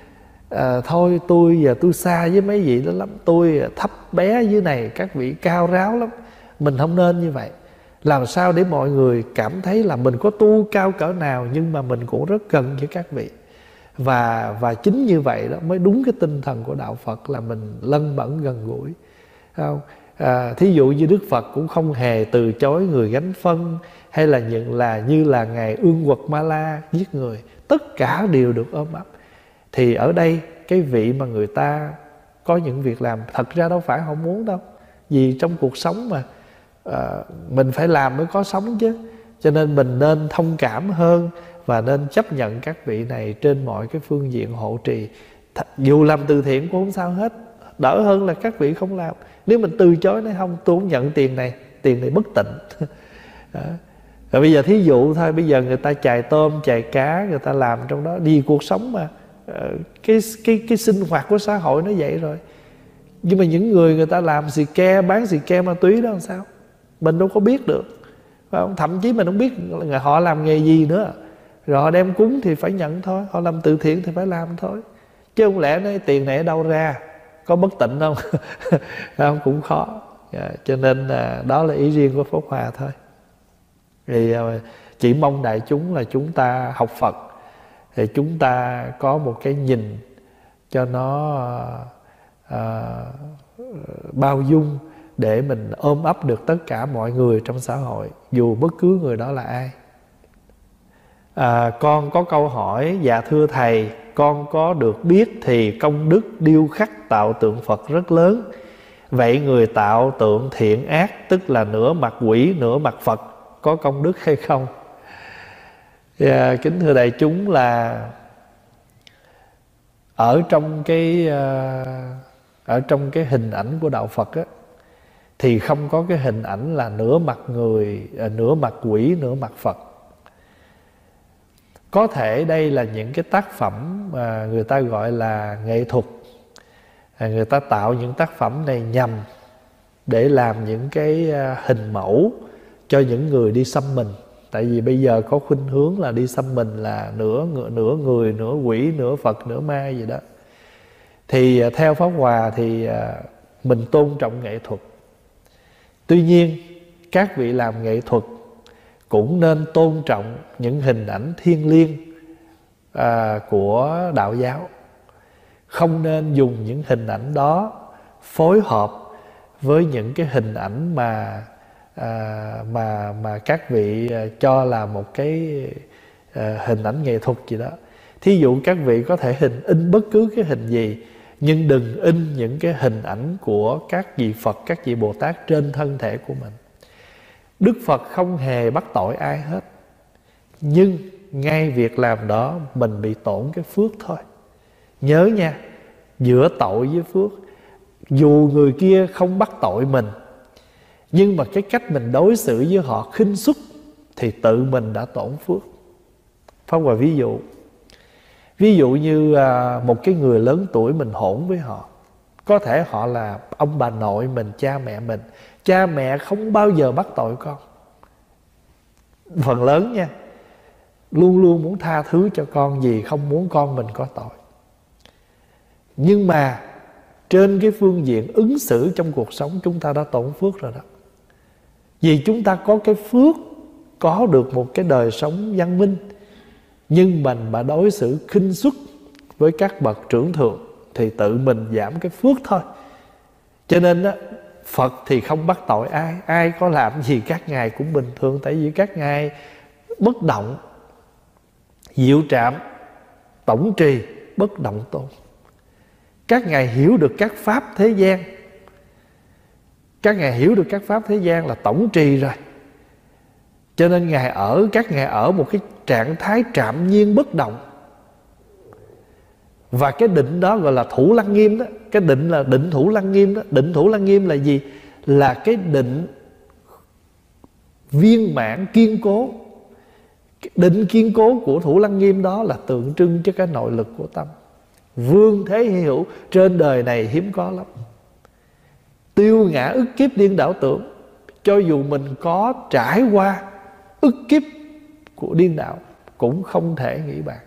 à, thôi tôi giờ tôi xa với mấy vị đó lắm, tôi thấp bé dưới này, các vị cao ráo lắm. Mình không nên như vậy. Làm sao để mọi người cảm thấy là mình có tu cao cỡ nào nhưng mà mình cũng rất gần với các vị. Và, và chính như vậy đó mới đúng cái tinh thần của Đạo Phật, là mình lân bẩn gần gũi. Không? À, thí dụ như Đức Phật cũng không hề từ chối người gánh phân, hay là những là như là Ngài Ương Quật Ma La giết người, tất cả đều được ôm ấp. Thì ở đây cái vị mà người ta có những việc làm thật ra đâu phải họ muốn đâu, vì trong cuộc sống mà à, mình phải làm mới có sống chứ. Cho nên mình nên thông cảm hơn và nên chấp nhận các vị này trên mọi cái phương diện hộ trì. Dù làm từ thiện cũng không sao hết, đỡ hơn là các vị không làm. Nếu mình từ chối nói không, tôi không nhận tiền này, tiền này bất tịnh. Đó. Rồi bây giờ thí dụ thôi, bây giờ người ta chài tôm, chài cá, người ta làm trong đó, vì cuộc sống mà, cái, cái, cái sinh hoạt của xã hội nó vậy rồi. Nhưng mà những người người ta làm xì ke, bán xì ke ma túy đó làm sao? Mình đâu có biết được. Thậm chí mình không biết họ làm nghề gì nữa. Rồi họ đem cúng thì phải nhận thôi, họ làm từ thiện thì phải làm thôi. Chứ không lẽ nói tiền này ở đâu ra, có bất tịnh không? Không, cũng khó. Yeah, cho nên à, đó là ý riêng của Pháp Hòa thôi. Thì à, chỉ mong đại chúng là chúng ta học Phật thì chúng ta có một cái nhìn cho nó à, à, bao dung, để mình ôm ấp được tất cả mọi người trong xã hội, dù bất cứ người đó là ai. À, con có câu hỏi: dạ thưa thầy, con có được biết thì công đức điêu khắc tạo tượng Phật rất lớn. Vậy người tạo tượng thiện ác, tức là nửa mặt quỷ nửa mặt Phật, có công đức hay không? Yeah, kính thưa đại chúng, là ở trong cái ở trong cái hình ảnh của đạo Phật á, thì không có cái hình ảnh là nửa mặt người, nửa mặt quỷ nửa mặt Phật. Có thể đây là những cái tác phẩm mà người ta gọi là nghệ thuật. Người ta tạo những tác phẩm này nhằm để làm những cái hình mẫu cho những người đi xăm mình. Tại vì bây giờ có khuynh hướng là đi xăm mình là nửa, nửa người, nửa quỷ, nửa Phật, nửa ma gì đó. Thì theo Pháp Hòa thì mình tôn trọng nghệ thuật. Tuy nhiên các vị làm nghệ thuật cũng nên tôn trọng những hình ảnh thiêng liêng à, của đạo giáo. Không nên dùng những hình ảnh đó phối hợp với những cái hình ảnh mà à, mà mà các vị cho là một cái à, hình ảnh nghệ thuật gì đó. Thí dụ các vị có thể hình in bất cứ cái hình gì, nhưng đừng in những cái hình ảnh của các vị Phật, các vị Bồ Tát trên thân thể của mình. Đức Phật không hề bắt tội ai hết, nhưng ngay việc làm đó mình bị tổn cái phước thôi. Nhớ nha, giữa tội với phước, dù người kia không bắt tội mình, nhưng mà cái cách mình đối xử với họ khinh suất thì tự mình đã tổn phước. Pháp Hòa ví dụ Ví dụ như à, một cái người lớn tuổi mình hỗn với họ. Có thể họ là ông bà nội mình, cha mẹ mình. Cha mẹ không bao giờ bắt tội con, phần lớn nha, luôn luôn muốn tha thứ cho con, vì không muốn con mình có tội. Nhưng mà trên cái phương diện ứng xử trong cuộc sống, chúng ta đã tổn phước rồi đó. Vì chúng ta có cái phước, có được một cái đời sống văn minh, nhưng mình mà đối xử khinh suất với các bậc trưởng thượng thì tự mình giảm cái phước thôi. Cho nên đó, Phật thì không bắt tội ai. Ai có làm gì các ngài cũng bình thường. Tại vì các ngài bất động, diệu trạm, tổng trì, bất động tôn. Các ngài hiểu được các pháp thế gian. Các ngài hiểu được các pháp thế gian là tổng trì rồi. Cho nên ngài ở Các ngài ở một cái trạng thái trạm nhiên bất động. Và cái định đó gọi là thủ lăng nghiêm đó. Cái định là định thủ lăng nghiêm đó. Định thủ lăng nghiêm là gì? Là cái định viên mãn kiên cố. Định kiên cố của thủ lăng nghiêm đó là tượng trưng cho cái nội lực của tâm. Vương thế hy hữu, trên đời này hiếm có lắm. Tiêu ngã ức kiếp điên đảo tưởng. Cho dù mình có trải qua ức kiếp của điên đảo cũng không thể nghĩ bàn.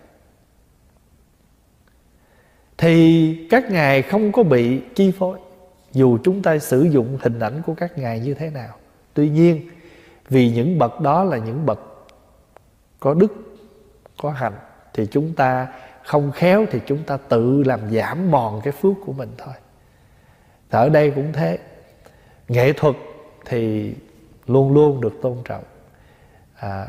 Thì các ngài không có bị chi phối, dù chúng ta sử dụng hình ảnh của các ngài như thế nào. Tuy nhiên, vì những bậc đó là những bậc có đức, có hành, thì chúng ta không khéo thì chúng ta tự làm giảm mòn cái phước của mình thôi. Thì ở đây cũng thế. Nghệ thuật thì luôn luôn được tôn trọng, à,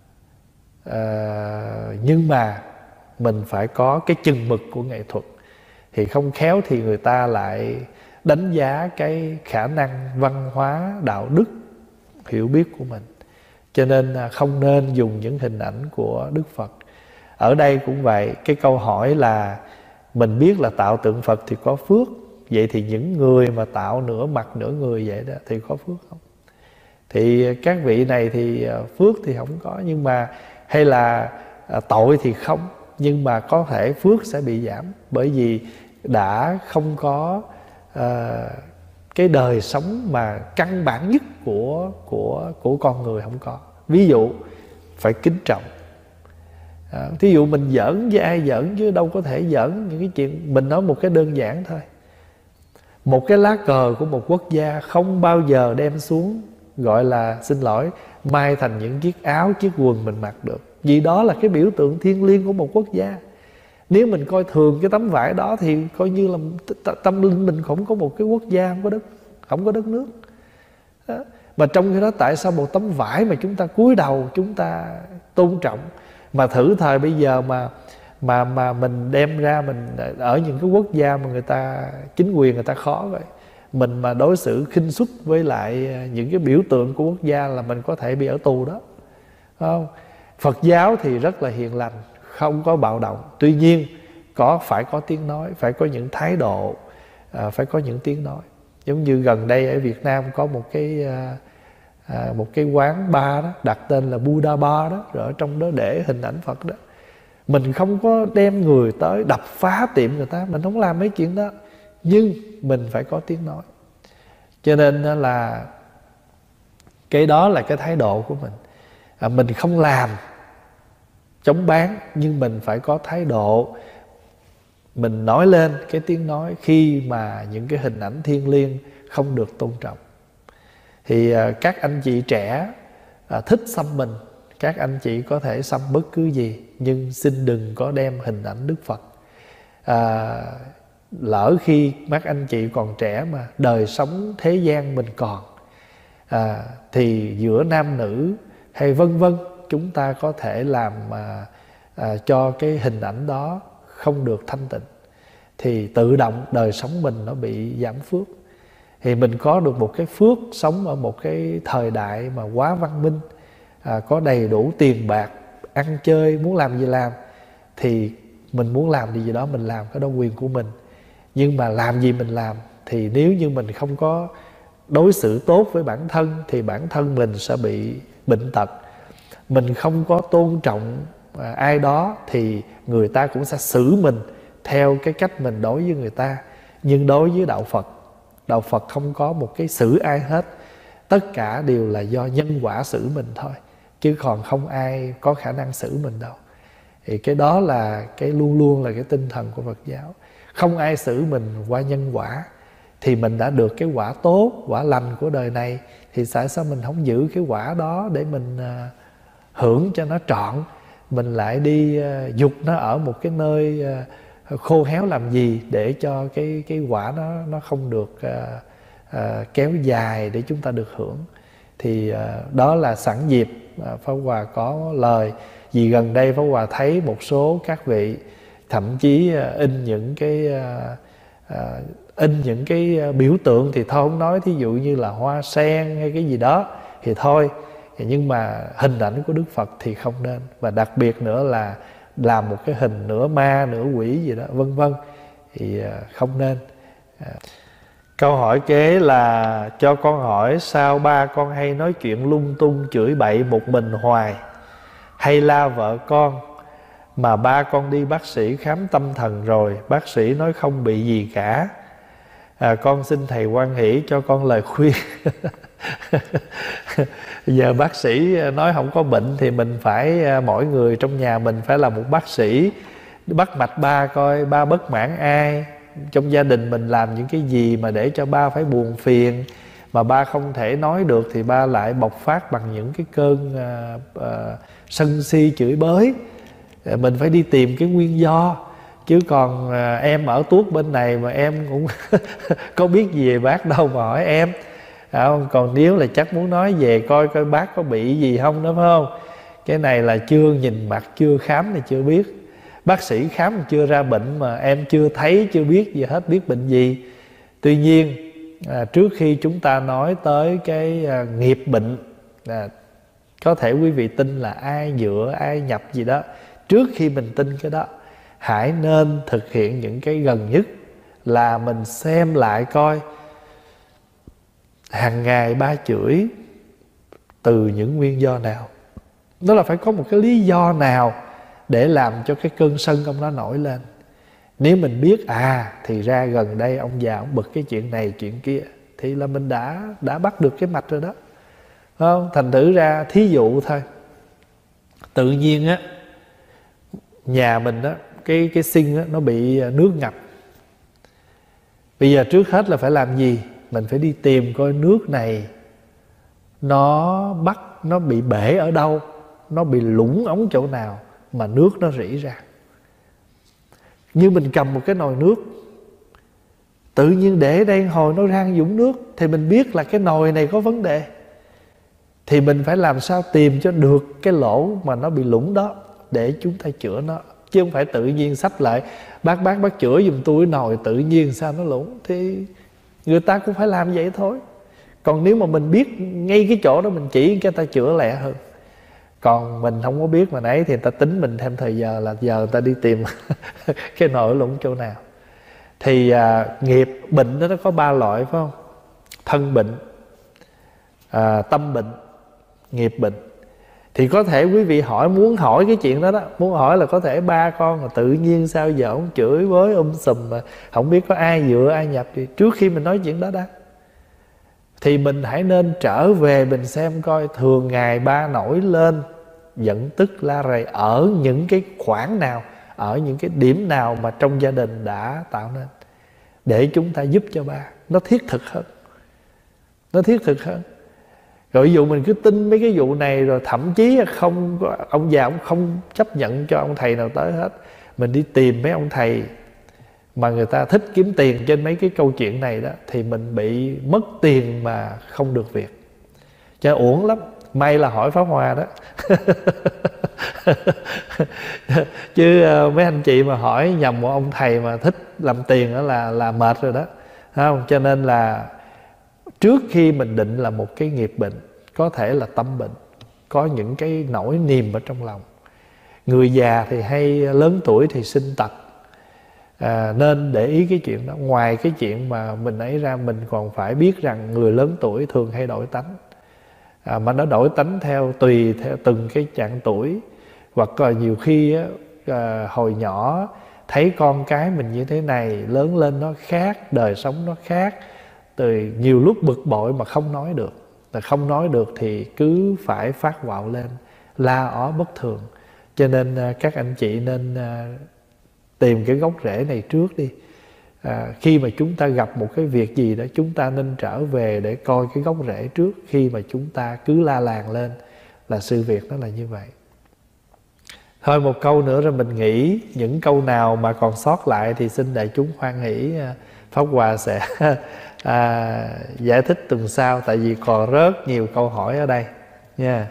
à, nhưng mà mình phải có cái chừng mực của nghệ thuật. Thì không khéo thì người ta lại đánh giá cái khả năng văn hóa, đạo đức, hiểu biết của mình. Cho nên không nên dùng những hình ảnh của Đức Phật. Ở đây cũng vậy. Cái câu hỏi là mình biết là tạo tượng Phật thì có phước. Vậy thì những người mà tạo nửa mặt nửa người vậy đó thì có phước không? Thì các vị này thì phước thì không có. Nhưng mà hay là tội thì không. Nhưng mà có thể phước sẽ bị giảm. Bởi vì đã không có uh, cái đời sống mà căn bản nhất của, của, của con người không có. Ví dụ phải kính trọng. à, Thí dụ mình giỡn với ai giỡn, chứ đâu có thể giỡn những cái chuyện. Mình nói một cái đơn giản thôi. Một cái lá cờ của một quốc gia không bao giờ đem xuống, gọi là xin lỗi, mai thành những chiếc áo, chiếc quần mình mặc được. Vì đó là cái biểu tượng thiêng liêng của một quốc gia. Nếu mình coi thường cái tấm vải đó thì coi như là tâm linh mình không có một cái quốc gia, không có đất, không có đất nước đó. Mà trong khi đó tại sao một tấm vải mà chúng ta cúi đầu, chúng ta tôn trọng? Mà thử thời bây giờ mà mà mà mình đem ra, mình ở những cái quốc gia mà người ta chính quyền người ta khó vậy, mình mà đối xử khinh suất với lại những cái biểu tượng của quốc gia là mình có thể bị ở tù đó, không? Phật giáo thì rất là hiền lành, không có bạo động. Tuy nhiên có phải có tiếng nói, phải có những thái độ, à, phải có những tiếng nói. Giống như gần đây ở Việt Nam có một cái à, à, một cái quán bar đó, đặt tên là Buddha Bar đó, rồi ở trong đó để hình ảnh Phật đó. Mình không có đem người tới đập phá tiệm người ta, mình không làm mấy chuyện đó, nhưng mình phải có tiếng nói. Cho nên là cái đó là cái thái độ của mình. à, Mình không làm chống bán, nhưng mình phải có thái độ. Mình nói lên cái tiếng nói khi mà những cái hình ảnh thiêng liêng không được tôn trọng. Thì à, các anh chị trẻ à, thích xăm mình, các anh chị có thể xăm bất cứ gì, nhưng xin đừng có đem hình ảnh Đức Phật. à, Lỡ khi các anh chị còn trẻ mà đời sống thế gian mình còn, à, thì giữa nam nữ hay vân vân, chúng ta có thể làm à, à, cho cái hình ảnh đó không được thanh tịnh, thì tự động đời sống mình nó bị giảm phước. Thì mình có được một cái phước sống ở một cái thời đại mà quá văn minh, à, có đầy đủ tiền bạc, ăn chơi, muốn làm gì làm. Thì mình muốn làm điều gì đó mình làm, cái đó quyền của mình. Nhưng mà làm gì mình làm, thì nếu như mình không có đối xử tốt với bản thân thì bản thân mình sẽ bị bệnh tật. Mình không có tôn trọng à, ai đó thì người ta cũng sẽ xử mình theo cái cách mình đối với người ta. Nhưng đối với Đạo Phật, Đạo Phật không có một cái xử ai hết. Tất cả đều là do nhân quả xử mình thôi, chứ còn không ai có khả năng xử mình đâu. Thì cái đó là cái luôn luôn là cái tinh thần của Phật giáo. Không ai xử mình qua nhân quả. Thì mình đã được cái quả tốt, quả lành của đời này, thì tại sao mình không giữ cái quả đó để mình uh, hưởng cho nó trọn. Mình lại đi uh, dục nó ở một cái nơi uh, khô héo làm gì, để cho cái, cái quả nó, nó không được uh, uh, kéo dài để chúng ta được hưởng. Thì uh, đó là sẵn dịp uh, Pháp Hòa có lời. Vì gần đây Pháp Hòa thấy một số các vị thậm chí uh, in những cái uh, uh, in những cái biểu tượng, thì thôi không nói, thí dụ như là hoa sen hay cái gì đó thì thôi, nhưng mà hình ảnh của Đức Phật thì không nên. Và đặc biệt nữa là làm một cái hình nửa ma nửa quỷ gì đó vân vân thì không nên. Câu hỏi kế là: cho con hỏi sao ba con hay nói chuyện lung tung chửi bậy một mình hoài, hay la vợ con, mà ba con đi bác sĩ khám tâm thần rồi, bác sĩ nói không bị gì cả. À, con xin thầy hoan hỷ cho con lời khuyên. Giờ bác sĩ nói không có bệnh thì mình phải, mỗi người trong nhà mình phải là một bác sĩ, bắt mạch ba coi ba bất mãn ai, trong gia đình mình làm những cái gì mà để cho ba phải buồn phiền, mà ba không thể nói được thì ba lại bộc phát bằng những cái cơn à, à, sân si chửi bới. À, mình phải đi tìm cái nguyên do. Chứ còn à, em ở tuốt bên này mà em cũng có biết gì về bác đâu mà hỏi em. À, còn nếu là chắc muốn nói về coi coi bác có bị gì không đó, phải không? Cái này là chưa nhìn mặt, chưa khám thì chưa biết. Bác sĩ khám chưa ra bệnh mà em chưa thấy, chưa biết gì hết, biết bệnh gì. Tuy nhiên à, trước khi chúng ta nói tới cái à, nghiệp bệnh, à, có thể quý vị tin là ai dựa, ai nhập gì đó, trước khi mình tin cái đó, hãy nên thực hiện những cái gần nhất là mình xem lại coi hàng ngày ba chửi từ những nguyên do nào. Đó là phải có một cái lý do nào để làm cho cái cơn sân ông đó nổi lên. Nếu mình biết à thì ra gần đây ông già ông bực cái chuyện này chuyện kia, thì là mình đã đã bắt được cái mạch rồi đó, không? Thành thử ra thí dụ thôi, tự nhiên á nhà mình á cái cái sink á nó bị nước ngập. Bây giờ trước hết là phải làm gì? Mình phải đi tìm coi nước này nó bắt, nó bị bể ở đâu, nó bị lủng ống chỗ nào mà nước nó rỉ ra. Như mình cầm một cái nồi nước, tự nhiên để đây hồi nó ra dũng nước, thì mình biết là cái nồi này có vấn đề. Thì mình phải làm sao tìm cho được cái lỗ mà nó bị lủng đó để chúng ta chữa nó. Chứ không phải tự nhiên xách lại bác bác bác chữa giùm tôi nồi tự nhiên sao nó lủng. Thì người ta cũng phải làm vậy thôi. Còn nếu mà mình biết ngay cái chỗ đó mình chỉ cái ta chữa lẹ hơn. Còn mình không có biết mà nãy thì người ta tính mình thêm thời giờ, là giờ người ta đi tìm cái nồi lủng chỗ nào. Thì à, nghiệp bệnh đó nó có ba loại, phải không? Thân bệnh, à, tâm bệnh, nghiệp bệnh. Thì có thể quý vị hỏi, muốn hỏi cái chuyện đó đó, muốn hỏi là có thể ba con mà tự nhiên sao giờ ông chửi với um sùm mà không biết có ai dựa ai nhập. Thì trước khi mình nói chuyện đó đã, thì mình hãy nên trở về mình xem coi thường ngày ba nổi lên giận tức la rầy ở những cái khoảng nào, ở những cái điểm nào mà trong gia đình đã tạo nên, để chúng ta giúp cho ba nó thiết thực hơn, nó thiết thực hơn. Rồi ví dụ mình cứ tin mấy cái vụ này, rồi thậm chí không, ông già ông không chấp nhận cho ông thầy nào tới hết, mình đi tìm mấy ông thầy mà người ta thích kiếm tiền trên mấy cái câu chuyện này đó, thì mình bị mất tiền mà không được việc, cho uổng lắm. May là hỏi Pháp Hòa đó. Chứ mấy anh chị mà hỏi nhầm một ông thầy mà thích làm tiền đó là là mệt rồi đó, không? Cho nên là trước khi mình định là một cái nghiệp bệnh, có thể là tâm bệnh, có những cái nỗi niềm ở trong lòng. Người già thì hay lớn tuổi thì sinh tật, à, nên để ý cái chuyện đó. Ngoài cái chuyện mà mình ấy ra, mình còn phải biết rằng người lớn tuổi thường hay đổi tánh, à, mà nó đổi tánh theo tùy theo từng cái chặng tuổi. Hoặc là nhiều khi á, à, hồi nhỏ thấy con cái mình như thế này, lớn lên nó khác, đời sống nó khác, từ nhiều lúc bực bội mà không nói được. Là không nói được thì cứ phải phát quạo lên, la ó bất thường. Cho nên à, các anh chị nên à, tìm cái gốc rễ này trước đi. À, khi mà chúng ta gặp một cái việc gì đó, chúng ta nên trở về để coi cái gốc rễ trước, khi mà chúng ta cứ la làng lên là sự việc nó là như vậy. Thôi một câu nữa rồi mình nghỉ. Những câu nào mà còn sót lại thì xin đại chúng hoan hỷ, Pháp Hòa sẽ à, giải thích tuần sau, tại vì còn rất nhiều câu hỏi ở đây nha.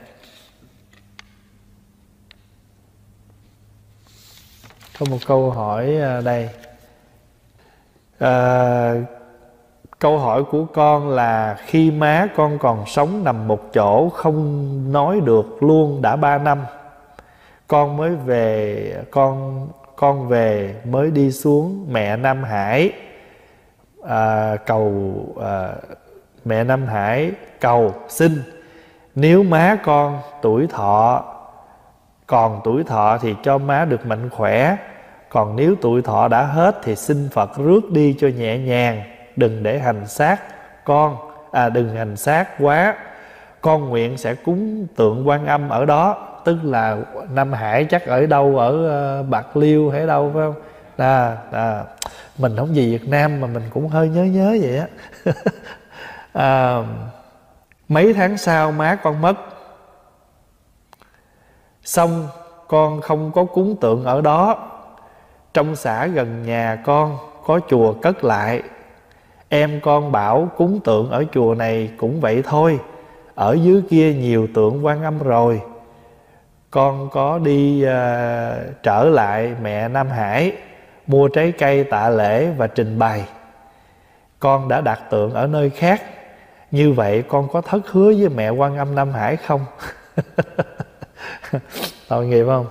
Có một câu hỏi đây. À, câu hỏi của con là khi má con còn sống nằm một chỗ không nói được luôn đã ba năm, con mới về con con về mới đi xuống mẹ Nam Hải à, cầu à, mẹ Nam Hải cầu xin nếu má con tuổi thọ còn tuổi thọ thì cho má được mạnh khỏe, còn nếu tuổi thọ đã hết thì xin Phật rước đi cho nhẹ nhàng, đừng để hành xác con à đừng hành xác quá. Con nguyện sẽ cúng tượng Quan Âm ở đó, tức là Nam Hải chắc ở đâu, ở uh, Bạc Liêu hay đâu phải không? À, à, mình không về Việt Nam mà mình cũng hơi nhớ nhớ vậy á. à, mấy tháng sau má con mất, xong con không có cúng tượng ở đó. Trong xã gần nhà con có chùa cất lại. Em con bảo cúng tượng ở chùa này cũng vậy thôi, ở dưới kia nhiều tượng Quan Âm rồi. Con có đi uh, trở lại mẹ Nam Hải, mua trái cây tạ lễ và trình bày. Con đã đặt tượng ở nơi khác, như vậy con có thất hứa với mẹ Quan Âm Nam Hải không? Tội nghiệp không?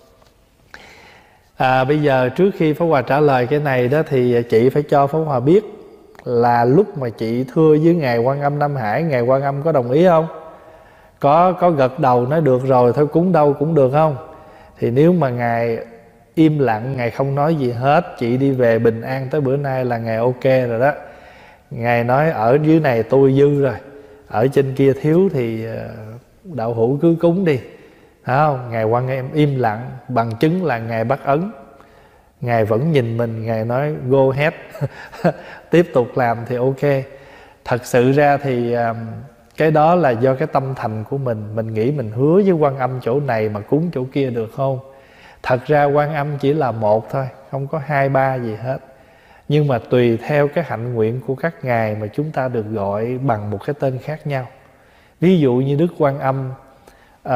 À, bây giờ trước khi Pháp Hòa trả lời cái này đó thì chị phải cho Pháp Hòa biết là lúc mà chị thưa với Ngài Quan Âm Nam Hải, Ngài Quan Âm có đồng ý không? Có có gật đầu nói được rồi, thôi cúng đâu cũng được không? Thì nếu mà Ngài im lặng, Ngài không nói gì hết, chị đi về bình an tới bữa nay là Ngài ok rồi đó. Ngài nói ở dưới này tôi dư rồi, ở trên kia thiếu thì đạo hữu cứ cúng đi. Thấy không? Ngài Quan Âm im lặng, bằng chứng là Ngài bắt ấn. Ngài vẫn nhìn mình, Ngài nói go ahead. Tiếp tục làm thì ok. Thật sự ra thì cái đó là do cái tâm thành của mình. Mình nghĩ mình hứa với Quan Âm chỗ này mà cúng chỗ kia được không? Thật ra Quan Âm chỉ là một thôi, không có hai ba gì hết. Nhưng mà tùy theo cái hạnh nguyện của các ngài mà chúng ta được gọi bằng một cái tên khác nhau. Ví dụ như Đức Quan Âm à,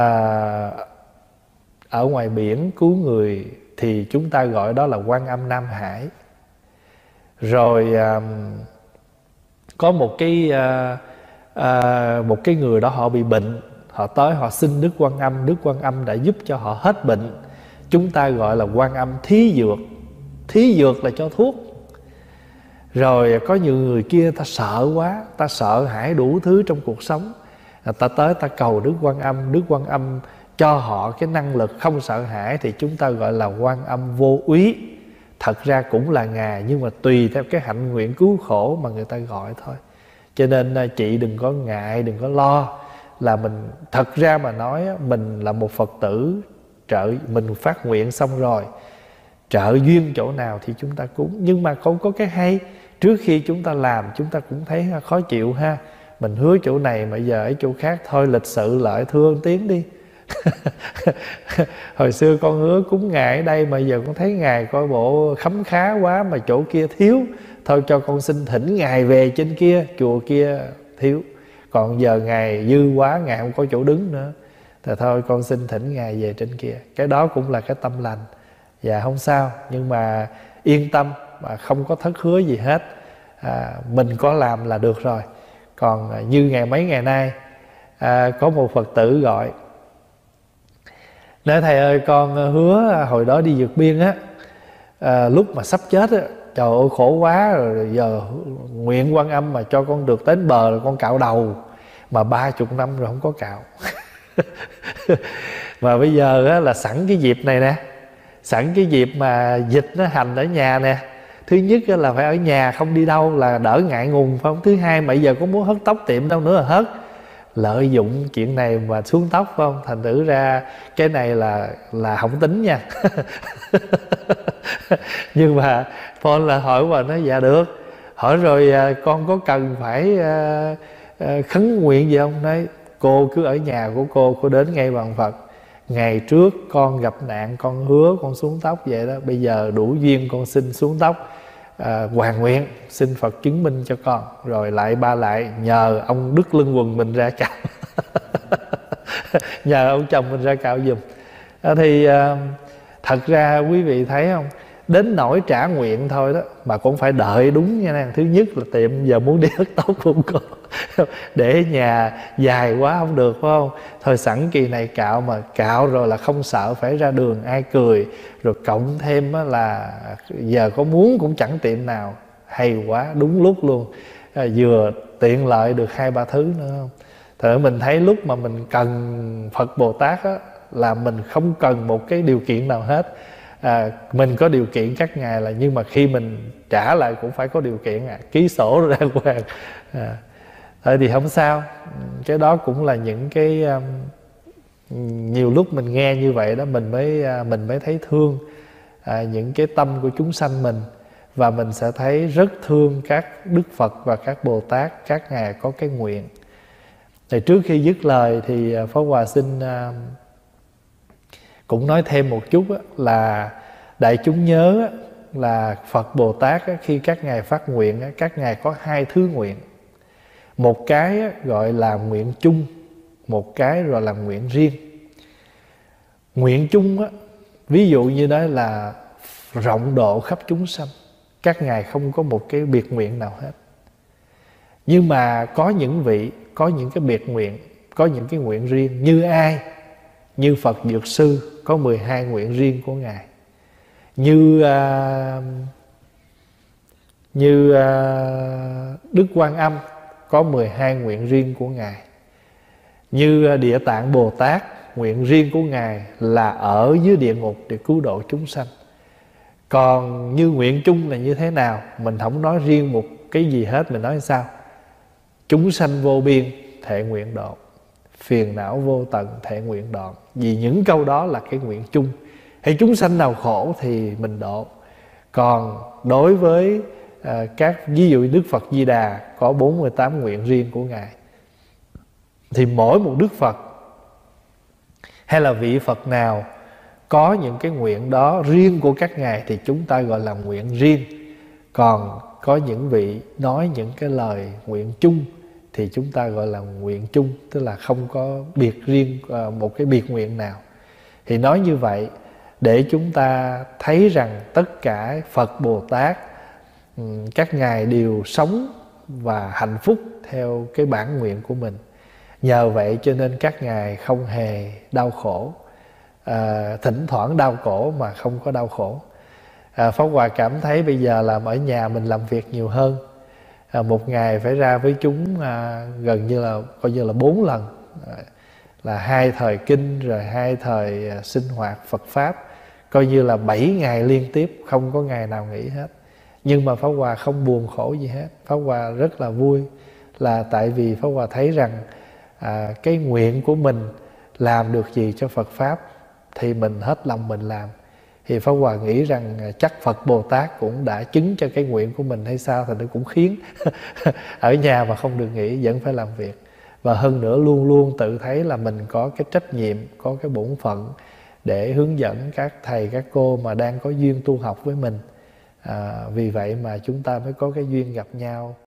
ở ngoài biển cứu người thì chúng ta gọi đó là Quan Âm Nam Hải. Rồi à, có một cái à, à, một cái người đó họ bị bệnh, họ tới họ xin Đức Quan Âm, Đức Quan Âm đã giúp cho họ hết bệnh. Chúng ta gọi là Quan Âm thí dược. Thí dược là cho thuốc. Rồi có nhiều người kia ta sợ quá, ta sợ hãi đủ thứ trong cuộc sống, ta tới ta cầu Đức Quan Âm, Đức Quan Âm cho họ cái năng lực không sợ hãi, thì chúng ta gọi là Quan Âm vô úy. Thật ra cũng là Ngài, nhưng mà tùy theo cái hạnh nguyện cứu khổ mà người ta gọi thôi. Cho nên chị đừng có ngại, đừng có lo. Là mình, thật ra mà nói mình là một Phật tử, trợ mình phát nguyện xong rồi, trợ duyên chỗ nào thì chúng ta cúng. Nhưng mà không có cái hay, trước khi chúng ta làm chúng ta cũng thấy khó chịu ha. Mình hứa chỗ này mà giờ ở chỗ khác, thôi lịch sự lại thưa một tiếng đi. Hồi xưa con hứa cúng Ngài ở đây mà giờ con thấy Ngài coi bộ khấm khá quá, mà chỗ kia thiếu, thôi cho con xin thỉnh Ngài về trên kia, chùa kia thiếu. Còn giờ Ngài dư quá, Ngài không có chỗ đứng nữa, thì thôi con xin thỉnh Ngài về trên kia. Cái đó cũng là cái tâm lành. Dạ không sao, nhưng mà yên tâm, mà không có thất hứa gì hết. à, Mình có làm là được rồi. Còn à, như ngày mấy ngày nay à, có một Phật tử gọi, nói thầy ơi, con hứa hồi đó đi vượt biên á, à, lúc mà sắp chết á, trời ơi khổ quá rồi, giờ nguyện Quan Âm mà cho con được đến bờ rồi con cạo đầu, mà ba chục năm rồi không có cạo. Mà bây giờ á, là sẵn cái dịp này nè, sẵn cái dịp mà dịch nó hành ở nhà nè, thứ nhất là phải ở nhà không đi đâu là đỡ ngại ngùng, phải không? Thứ hai mà bây giờ có muốn hớt tóc tiệm đâu nữa là hớt, lợi dụng chuyện này mà xuống tóc, phải không? Thành thử ra cái này là là không tính nha. Nhưng mà Paul là hỏi và nói dạ được. Hỏi rồi à, con có cần phải à, à, khấn nguyện gì không? Nói cô cứ ở nhà của cô, cô đến ngay bàn Phật. Ngày trước con gặp nạn, con hứa con xuống tóc vậy đó, bây giờ đủ duyên con xin xuống tóc, à, hoàn nguyện xin Phật chứng minh cho con. Rồi lại ba lại nhờ ông Đức Lân Quần mình ra cạo. Nhờ ông chồng mình ra cạo giùm. à, Thì à, thật ra quý vị thấy không, đến nỗi trả nguyện thôi đó mà cũng phải đợi đúng nha nè. Thứ nhất là tiệm giờ muốn đi hớt tóc không có, để nhà dài quá không được, phải không? Thôi sẵn kỳ này cạo, mà cạo rồi là không sợ phải ra đường ai cười. Rồi cộng thêm là giờ có muốn cũng chẳng tiệm nào, hay quá, đúng lúc luôn, à, vừa tiện lợi được hai ba thứ nữa không. Thật mình thấy lúc mà mình cần Phật Bồ Tát á, là mình không cần một cái điều kiện nào hết. À, mình có điều kiện các ngài là, nhưng mà khi mình trả lại cũng phải có điều kiện, à, ký sổ ra hoàng. à, Thôi thì không sao. Cái đó cũng là những cái um, nhiều lúc mình nghe như vậy đó, mình mới uh, mình mới thấy thương à, những cái tâm của chúng sanh mình, và mình sẽ thấy rất thương các Đức Phật và các Bồ Tát, các ngài có cái nguyện. Thì trước khi dứt lời thì Pháp Hòa xin uh, cũng nói thêm một chút á, là đại chúng nhớ á, là Phật Bồ Tát á, khi các ngài phát nguyện á, các ngài có hai thứ nguyện. Một cái á, gọi là nguyện chung, một cái rồi là nguyện riêng. Nguyện chung á, ví dụ như đó là rộng độ khắp chúng sanh, các ngài không có một cái biệt nguyện nào hết. Nhưng mà có những vị có những cái biệt nguyện, có những cái nguyện riêng. Như ai? Như Phật Dược Sư có mười hai nguyện riêng của ngài. Như uh, như uh, Đức Quan Âm có mười hai nguyện riêng của ngài. Như Địa Tạng Bồ Tát, nguyện riêng của ngài là ở dưới địa ngục để cứu độ chúng sanh. Còn như nguyện chung là như thế nào, mình không nói riêng một cái gì hết. Mình nói sao? Chúng sanh vô biên thệ nguyện độ, phiền não vô tận thệ nguyện đoạn. Vì những câu đó là cái nguyện chung. Hay chúng sanh nào khổ thì mình độ. Còn đối với uh, các, ví dụ Đức Phật Di Đà có bốn mươi tám nguyện riêng của ngài, thì mỗi một Đức Phật hay là vị Phật nào có những cái nguyện đó riêng của các ngài thì chúng ta gọi là nguyện riêng. Còn có những vị nói những cái lời nguyện chung thì chúng ta gọi là nguyện chung, tức là không có biệt riêng một cái biệt nguyện nào. Thì nói như vậy để chúng ta thấy rằng tất cả Phật Bồ Tát, các ngài đều sống và hạnh phúc theo cái bản nguyện của mình. Nhờ vậy cho nên các ngài không hề đau khổ, à, thỉnh thoảng đau khổ mà không có đau khổ. à, Pháp Hòa cảm thấy bây giờ làm ở nhà mình làm việc nhiều hơn. à, Một ngày phải ra với chúng à, gần như là coi như là bốn lần, à, là hai thời kinh rồi hai thời à, sinh hoạt Phật Pháp, coi như là bảy ngày liên tiếp, không có ngày nào nghỉ hết. Nhưng mà Pháp Hòa không buồn khổ gì hết. Pháp Hòa rất là vui, là tại vì Pháp Hòa thấy rằng à, cái nguyện của mình làm được gì cho Phật Pháp thì mình hết lòng mình làm. Thì Pháp Hòa nghĩ rằng chắc Phật Bồ Tát cũng đã chứng cho cái nguyện của mình hay sao, thì nó cũng khiến ở nhà mà không được nghỉ, vẫn phải làm việc. Và hơn nữa luôn luôn tự thấy là mình có cái trách nhiệm, có cái bổn phận để hướng dẫn các thầy các cô mà đang có duyên tu học với mình. à, Vì vậy mà chúng ta mới có cái duyên gặp nhau.